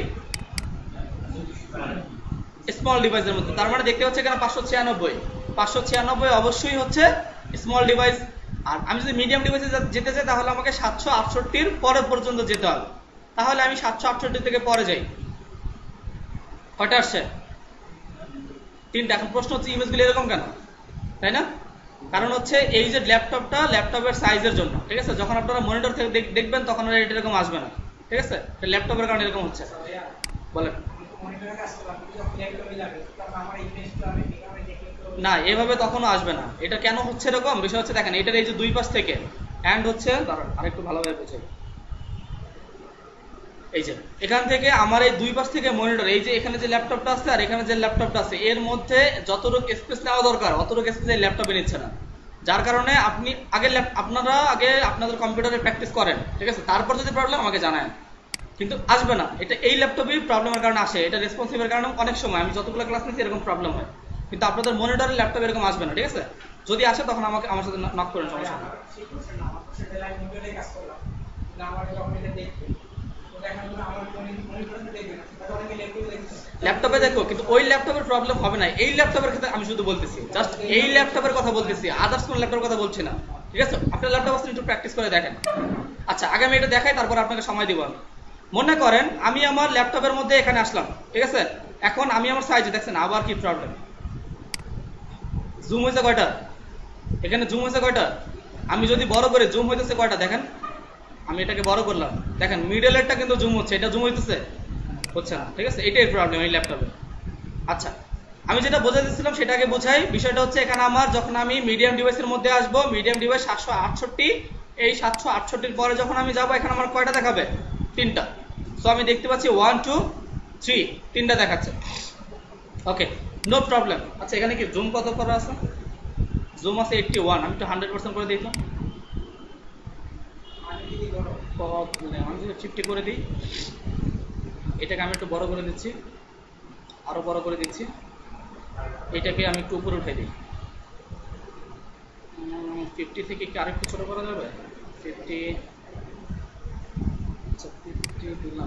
স্মল ডিভাইসের মধ্যে। তার মানে দেখতে হচ্ছে এখানে 596 অবশ্যই হচ্ছে স্মল ডিভাইস। আর আমি যদি মিডিয়াম ডিভাইসে যেতে চাই তাহলে আমাকে 768 পরে পর্যন্ত যেতে হবে। তাহলে আমি 768 থেকে পরে যাই। কয়টা আসছে, 3টা। এখন প্রশ্ন হচ্ছে ইমেজগুলো এরকম কেন, তাই না? কারণ হচ্ছে এই যে ল্যাপটপের সাইজের জন্য, ঠিক আছে? যখন আপনারা মনিটর থেকে দেখবেন তখন এটা এরকম আসবে না, ঠিক আছে? ল্যাপটপের কারণে এরকম হচ্ছে। বলেন না, এভাবে তখনও আসবে না। এটা কেন হচ্ছে এরকম, বিষয় হচ্ছে দেখেন এটার এই যে দুই পাশ থেকে অ্যান্ড হচ্ছে, দাঁড়ান আরেকটু ভালোভাবে বুঝে। এই যে এখান থেকে আমার এই দুই পাশ থেকে মনিটর, এই যে এখানে যে ল্যাপটপটা আছে আর এখানে যে ল্যাপটপটা আছে, এর মধ্যে যতটুকু স্পেস নেওয়া দরকার অতটুকু স্পেস এই ল্যাপটপে নিচ্ছে না। যার কারণে আপনারা আগে আপনাদের কম্পিউটারে প্র্যাকটিস করেন, ঠিক আছে? তারপর যদি প্রবলেম আমাকে জানায়, কিন্তু আসবে না। এটা এই ল্যাপটপেই প্রবলেমের কারণে আসে, এটা রেসপন্সিভের কারণে অনেক সময় আমি যতগুলো ক্লাস নিচ্ছি এরকম প্রবলেম হয়, কিন্তু আপনাদের মনিটরের ল্যাপটপ এরকম আসবে না, ঠিক আছে? যদি আসে তখন আমার সাথে নক করেন, সমস্যা নেই। ল্যাপটপে দেখো, কিন্তু ওই ল্যাপটপের প্রবলেম হবে না। এই ল্যাপটপের ক্ষেত্রে আমি শুধু বলতেছি, জাস্ট এই ল্যাপটপের কথা বলতেছি, আদার্স কোন ল্যাপটপের কথা বলছি না, ঠিক আছে? আপনার ল্যাপটপ আসলে একটু প্র্যাকটিস করে দেখেন। আচ্ছা, আগে আমি এটা দেখাই, তারপর আপনাকে সময় দিব। আমি মনে করেন আমি আমার ল্যাপটপের মধ্যে এখানে আসলাম, ঠিক আছে? এখন আমি আমার সাইজে দেখছেন আবার কি প্রবলেম, জুম হয়েছে কয়টা, এখানে জুম হয়েছে কয়টা। আমি যদি বড় করে, জুম হইতেছে কয়টা দেখেন। আমি এটাকে বড় করলাম, দেখেন মিডলেরটা কিন্তু জুম হচ্ছে, এটা জুম হইতেছে হচ্ছে না, ঠিক আছে? এটাই প্রবলেম এই ল্যাপটপে। আচ্ছা, আমি যেটা বোঝাতেছিলাম সেটাকে বোঝাই। বিষয়টা হচ্ছে এখানে আমার যখন আমি মিডিয়াম ডিভাইসের মধ্যে আসবো, মিডিয়াম ডিভাইস 768, এই 768 পরে যখন আমি যাবো এখানে আমার কয়টা দেখাবে, 3টা। সো আমি দেখতে পাচ্ছি 1 2 3, 3টা দেখাচ্ছে। Okay, no problem. আচ্ছা, এখানে কি জুম কত করা আছে, জুম আছে 81, আমি একটু 100% করে দিই তো। আমি যদি 50 করে দিই, এটাকে আমি একটু বড় করে দিচ্ছি, আরো বড় করে দিচ্ছি। এটাকে আমি একটু উপরে উঠে দিই। 50 থেকে কি আরেকটু ছোট করা যাবে? 50, আচ্ছা 50 দিলাম।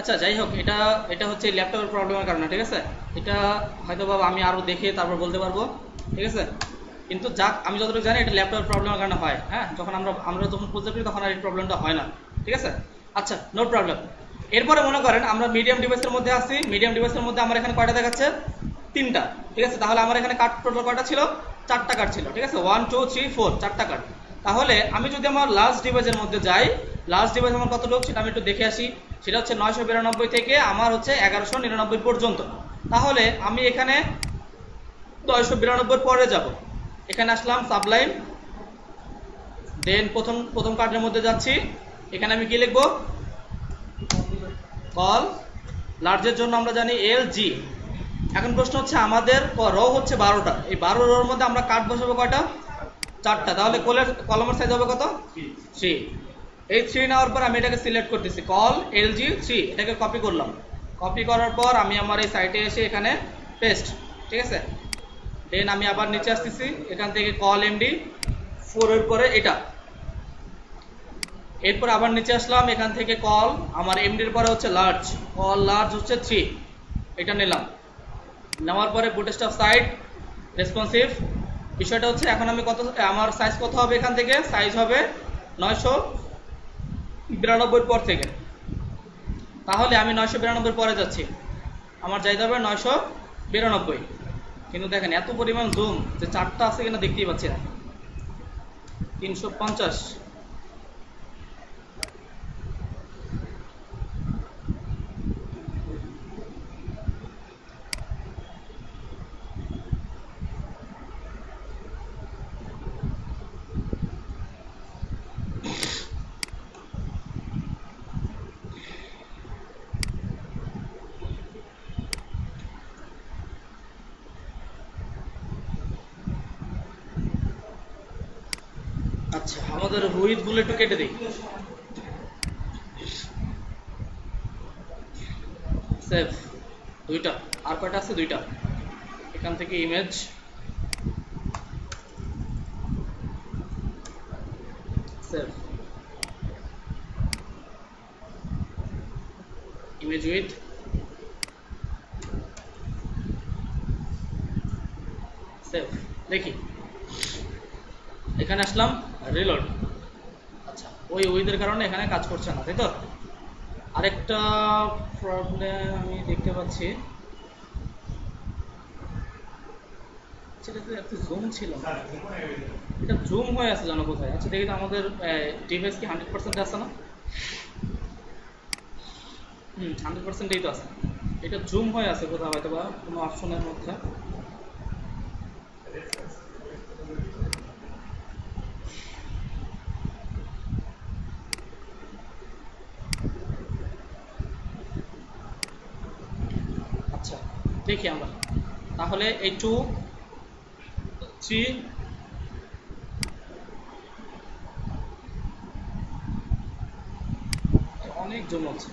আচ্ছা যাই হোক, এটা এটা হচ্ছে ল্যাপটপের প্রবলেমের কারণে, ঠিক আছে। এটা হয়তো বাবা আমি আরো দেখে তারপর বলতে পারবো, ঠিক আছে। কিন্তু যাক, আমি যতটুকু জানি এটা ল্যাপটপের প্রবলেমের কারণে হয়। হ্যাঁ, যখন আমরা যখন বুঝতে পারি তখন আর এই প্রবলেমটা হয় না, ঠিক আছে। আচ্ছা, নো প্রবলেম। এরপরে মনে করেন আমরা মিডিয়াম ডিভাইসের মধ্যে আছি। মিডিয়াম ডিভাইসের মধ্যে আমার এখানে কয়টা দেখাচ্ছে? 3টা, ঠিক আছে। তাহলে আমার এখানে কার্ড টোটাল কয়টা ছিল? 4টা কার্ড ছিল, ঠিক আছে। 1 2 3 4, 4টা কার্ড। তাহলে আমি যদি আমার লাস্ট ডিভাইসের মধ্যে যাই, লাস্ট ডিভাইস আমার কত লোক সেটা আমি একটু দেখে আসি। সেটা হচ্ছে 992 থেকে আমার হচ্ছে 1199 পর্যন্ত। তাহলে আমি এখানে 992 পরে যাব, এখানে আসলাম সাবলাইম, দেন প্রথম কার্ডের মধ্যে যাচ্ছি। এখানে আমি কি লিখবো? কল। লার্জের জন্য আমরা জানি LG। এখন প্রশ্ন হচ্ছে আমাদের রো হচ্ছে 12টা, এই 12 রোর মধ্যে আমরা কার্ড বসাবো কয়টা? 4টা। তাহলে কলমের সাইজ হবে কত? 3। এই 3 নেওয়ার পর আমি এটাকে সিলেক্ট করতেছি, কল LG 3, এটাকে কপি করলাম। কপি করার পর আমি আমার এই সাইটে এসে এখানে পেস্ট, ঠিক আছে। দেন আমি আবার নিচে আসতেছি, এখান থেকে কল MD 4 এর পরে এটা, এরপর আবার নিচে আসলাম, এখান থেকে কল আমার MD এর পরে হচ্ছে লার্জ, কল লার্জ হচ্ছে 3, এটা নিলাম। নেওয়ার পরে বুটস্ট্র্যাপ সাইট রেসপন্সিভ। বিষয়টা হচ্ছে এখন আমি আমার সাইজ কত হবে? এখান থেকে সাইজ হবে 992 পর থেকে। তাহলে আমি 992 পরে যাচ্ছি, আমার যাইতে হবে 992। কিন্তু দেখেন এত পরিমাণ জুম যে 4টা আছে কিনা দেখতেই পাচ্ছি না। 350। আচ্ছা, আমাদের উইথ গুলো একটু কেটে দিই। সেভ, 2টা। আর কয়টা আছে? 2টা। এখান থেকে image, save, image with, save. দেখি এখানে আসলাম, রিলোড। আচ্ছা, ওই উইথের কারণে এখানে কাজ করছে না, তাই তো। আরেকটা প্রবলেম আমি দেখতে পাচ্ছি, সেটাতে এত জুম ছিল না, এটা জুম হয়ে আছে জানো কোথায়? আচ্ছা দেখি তো আমাদের ডিভাইস কি 100% আছে না? 100%ই তো আছে। এটা জুম হয়ে আছে কোথাও, হয়তো বা কোনো অপশনের মধ্যে। আচ্ছা দেখি আমরা তাহলে এই 2 3 অনেক জুম আছে।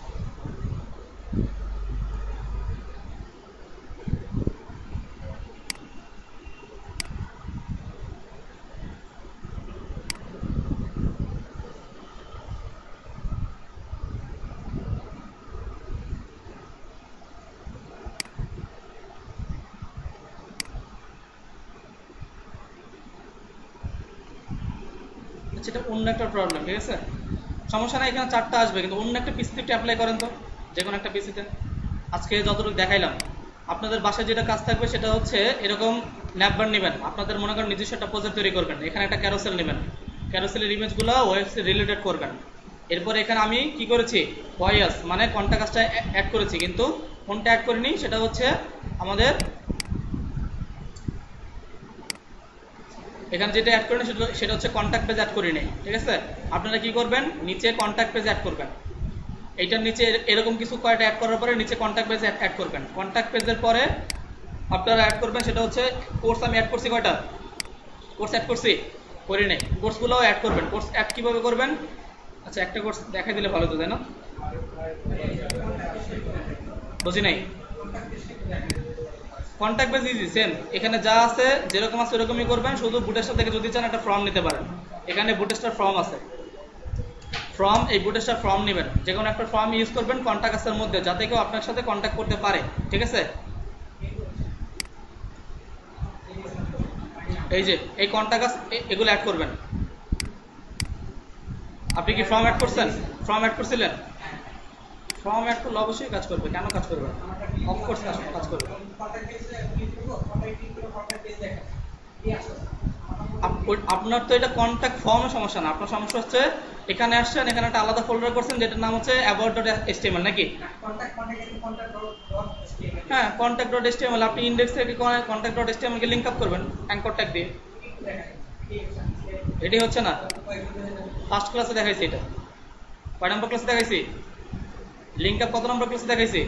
সেটা অন্য একটা প্রবলেম, ঠিক আছে। সমস্যা নাই, এখানে 4টা আসবে, কিন্তু অন্য একটা পিসিতে একটু অ্যাপ্লাই করেন তো, যে কোনো একটা পিসিতে। আজকে যতটুকু দেখাইলাম, আপনাদের বাসায় যেটা কাজ থাকবে সেটা হচ্ছে এরকম ন্যাপবার নেবেন। আপনাদের মনে করেন নিজস্ব একটা প্রজেক্ট তৈরি করবেন, এখানে একটা ক্যারোসেল নেবেন, ক্যারোসেলের ইমেজগুলো ওয়েবসাইট রিলেটেড করবেন। এরপর এখানে আমি কি করেছি? ওয়াইএস মানে কন্টাক্টটা অ্যাড করেছি, কিন্তু কোনটা অ্যাড করিনি সেটা হচ্ছে আমাদের এখানে যেটা অ্যাড করেন সেটা হচ্ছে কন্ট্যাক্ট পেজ অ্যাড করি নাই, ঠিক আছে। আপনারা কি করবেন? নিচে কন্ট্যাক্ট পেজ অ্যাড করবেন। এইটার নিচে এরকম কিছু কয়টা অ্যাড করার পরে নিচে কন্ট্যাক্ট পেজ অ্যাড করবেন। কন্ট্যাক্ট পেজের পরে আপনারা অ্যাড করবেন সেটা হচ্ছে কোর্স। আমি অ্যাড করছি কয়টা কোর্স অ্যাড করছি? করি নাই। কোর্সগুলোও অ্যাড করবেন। কোর্স অ্যাড কিভাবে করবেন? আচ্ছা একটা কোর্স দেখাই দিলে ভালো তো, তাই না? বুঝি নাই। কন্ট্যাক্ট পেজ ইজি সেম, এখানে যা আছে যেরকম আছে ওরকমই করবেন। শুধু বুটস্ট্র্যাপ থেকে যদি চান একটা ফর্ম নিতে পারেন, এখানে বুটস্ট্র্যাপ ফর্ম আছে। ফর্ম, এই বুটস্ট্র্যাপ ফর্ম নেবেন, যে কোনো একটা ফর্ম ইউজ করবেন কন্টাক্টের মধ্যে, যাতে কেউ আপনার সাথে কন্ট্যাক্ট করতে পারে, ঠিক আছে? এই যে এই কন্টাক্ট এগুলো অ্যাড করবেন। আপনি কি ফর্ম অ্যাড করছেন? ফর্ম অ্যাড করছিলেন? ফর্ম অ্যাড করলে অবশ্যই কাজ করবে, কেন কাজ করবে? অফকোর্স কাজ করবে। আপনার তো এটা কন্ট্যাক্ট ফর্মের সমস্যা না, আপনার সমস্যা হচ্ছে এখানে আসছেন, এখানে একটা আলাদা ফোল্ডার করছেন যেটার নাম হচ্ছে about.html নাকি? হ্যাঁ, contact.html আপনি ইন্ডেক্স থেকে contact.html কে লিংক আপ করবেন অ্যাঙ্কর ট্যাগ দিয়ে। এটাই হচ্ছে না, ফার্স্ট ক্লাসে দেখাইছি এটা। কয় নম্বর ক্লাসে দেখাইছি? লিংক আপ কত নম্বর ক্লাসে দেখাইছি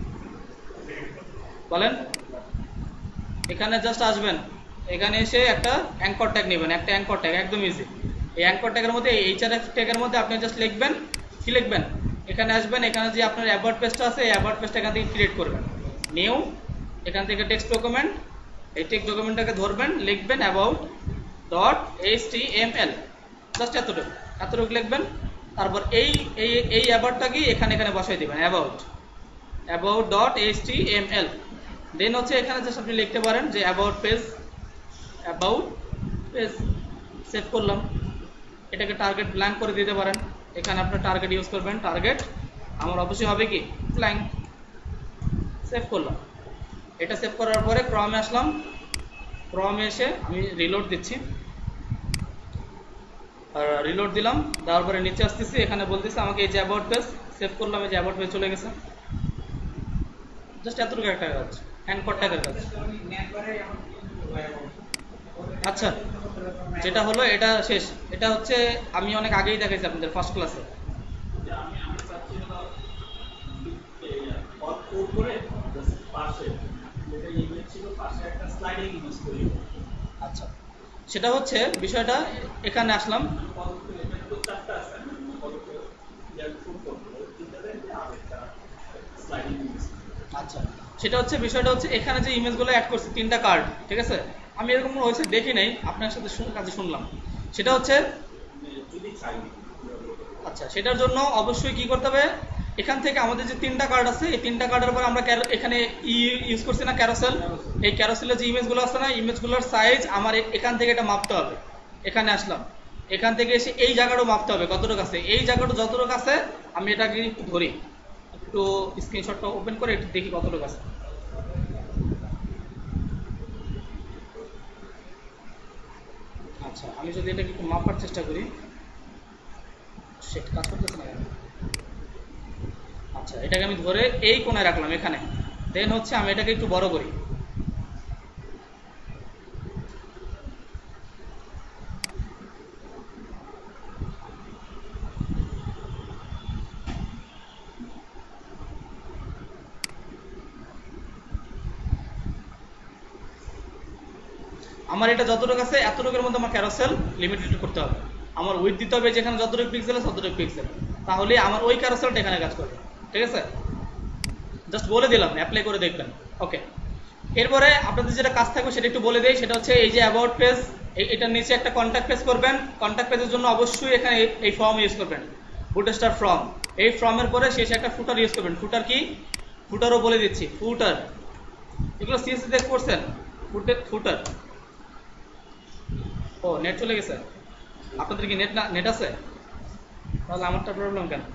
বলেন? এখানে জাস্ট আসবেন, এখানে এসে একটা অ্যাঙ্কর ট্যাগ নেবেন, একটা অ্যাঙ্কর ট্যাগ, একদম ইজি। এই অ্যাঙ্কর ট্যাগের মধ্যে এইচআরএফ ট্যাগের মধ্যে আপনি জাস্ট লিখবেন, কি লিখবেন? এখানে আসবেন, এখানে যে আপনার অ্যাবাউট পেজটা আছে এই অ্যাবাউট পেজটা এখান থেকে ক্রিয়েট করবেন, নিউ, এখান থেকে টেক্সট ডকুমেন্ট, এই টেক্সট ডকুমেন্টটাকে ধরবেন, লিখবেন about.html, জাস্ট এতটুকু লিখবেন। তারপর এই অ্যাবাউটটাকে এখানে বসাই দিবেন, about.html। দেন হচ্ছে এখানে জাস্ট আপনি লিখতে পারেন যে অ্যাবাউট পেজ, সেভ করলাম। এটাকে টার্গেট ব্ল্যাঙ্ক করে দিতে পারেন, এখানে আপনার টার্গেট ইউজ করবেন, টার্গেট আমার অবশ্যই হবে কি ব্ল্যাঙ্ক। সেভ করলাম। এটা সেভ করার পরে ক্রমে আসলাম, ক্রমে এসে আমি রিলোড দিচ্ছি, রিলোড দিলাম, দেওয়ার পরে নিচে আসতেছি, এখানে বলতেছে আমাকে এই যে অ্যাবাউট পেজ, সেভ করলাম, এই যে অ্যাবাউট পেজ চলে গেছে। জাস্ট এতটুকু একটা কাজ, অ্যাঙ্কর ট্যাগের কাজ। আচ্ছা, যেটা হলো এটা শেষ। এটা হচ্ছে আমি অনেক আগেই দেখাইছি আপনাদের ফার্স্ট ক্লাসে। আচ্ছা, সেটা হচ্ছে বিষয়টা, এখানে আসলাম, আচ্ছা সেটা হচ্ছে বিষয়টা হচ্ছে এখানে যে ইমেজগুলো অ্যাড করছে 3টা কার্ড, ঠিক আছে? আমি এরকম কোনো ওয়েবসাইট দেখি নাই, আপনার সাথে কাজে শুনলাম। সেটা হচ্ছে, আচ্ছা সেটার জন্য অবশ্যই কি করতে হবে, এখান থেকে আমাদের যে 3টা কার্ড আছে, এই 3টা কার্ডের উপর আমরা এখানে ইউজ করছি না ক্যারোসেল, এই ক্যারোসেলের যে ইমেজগুলো আছে না, ইমেজগুলোর সাইজ আমার এখান থেকে এটা মাপতে হবে। এখানে আসলাম, এখান থেকে এসে এই জায়গাটাও মাপতে হবে কতটুকু আছে, এই জায়গাটা যতটুকু আছে আমি এটাকে একটু ধরি, একটু স্ক্রিনশটটা ওপেন করে একটু দেখি কতটুকু আছে। আচ্ছা, আমি যদি এটাকে একটু মাপার চেষ্টা করি, সেটা কাজ করতেছে না। আচ্ছা, এটাকে আমি ধরে এই কোণায় রাখলাম এখানে, দেন হচ্ছে আমি এটাকে একটু বড় করি। আমার এটা যতটুকু আছে এতটুকুর মধ্যে আমার ক্যারোসেল লিমিটেড করতে হবে। আমার উইথ দিতে হবে যেখানে যতটুকু পিক্সেল আছে ততটুকু পিক্সেল, তাহলে আমার ওই ক্যারোসেলটা এখানে কাজ করবে, ঠিক আছে? জাস্ট বলে দিলাম, অ্যাপ্লাই করে দেখবেন। ওকে, এরপরে আপনাদের যেটা কাজ থাকবে সেটা একটু বলে দেই। সেটা হচ্ছে এই যে অ্যাবাউট পেজ, এটার নিচে একটা কন্ট্যাক্ট পেজ করবেন। কন্ট্যাক্ট পেজের জন্য অবশ্যই এখানে এই ফর্ম ইউজ করবেন, বুটস্ট্র্যাপ ফর্ম। এই ফর্মের পরে শেষে একটা ফুটার ইউজ করবেন। ফুটার কি? ফুটারও বলে দিচ্ছি, ফুটার এগুলো সিএসএস দেখে করছেন, ফুটার। ও নেট চলে গেছে, আপনাদের কি নেট আছে? তাহলে আমারটা প্রবলেম কেন?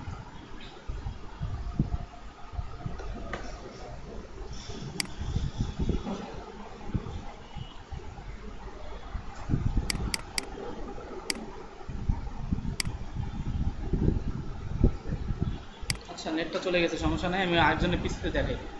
আচ্ছা, নেটটা চলে গেছে, সমস্যা নেই, আমি আরেকজনের পিসিতে দেখাই।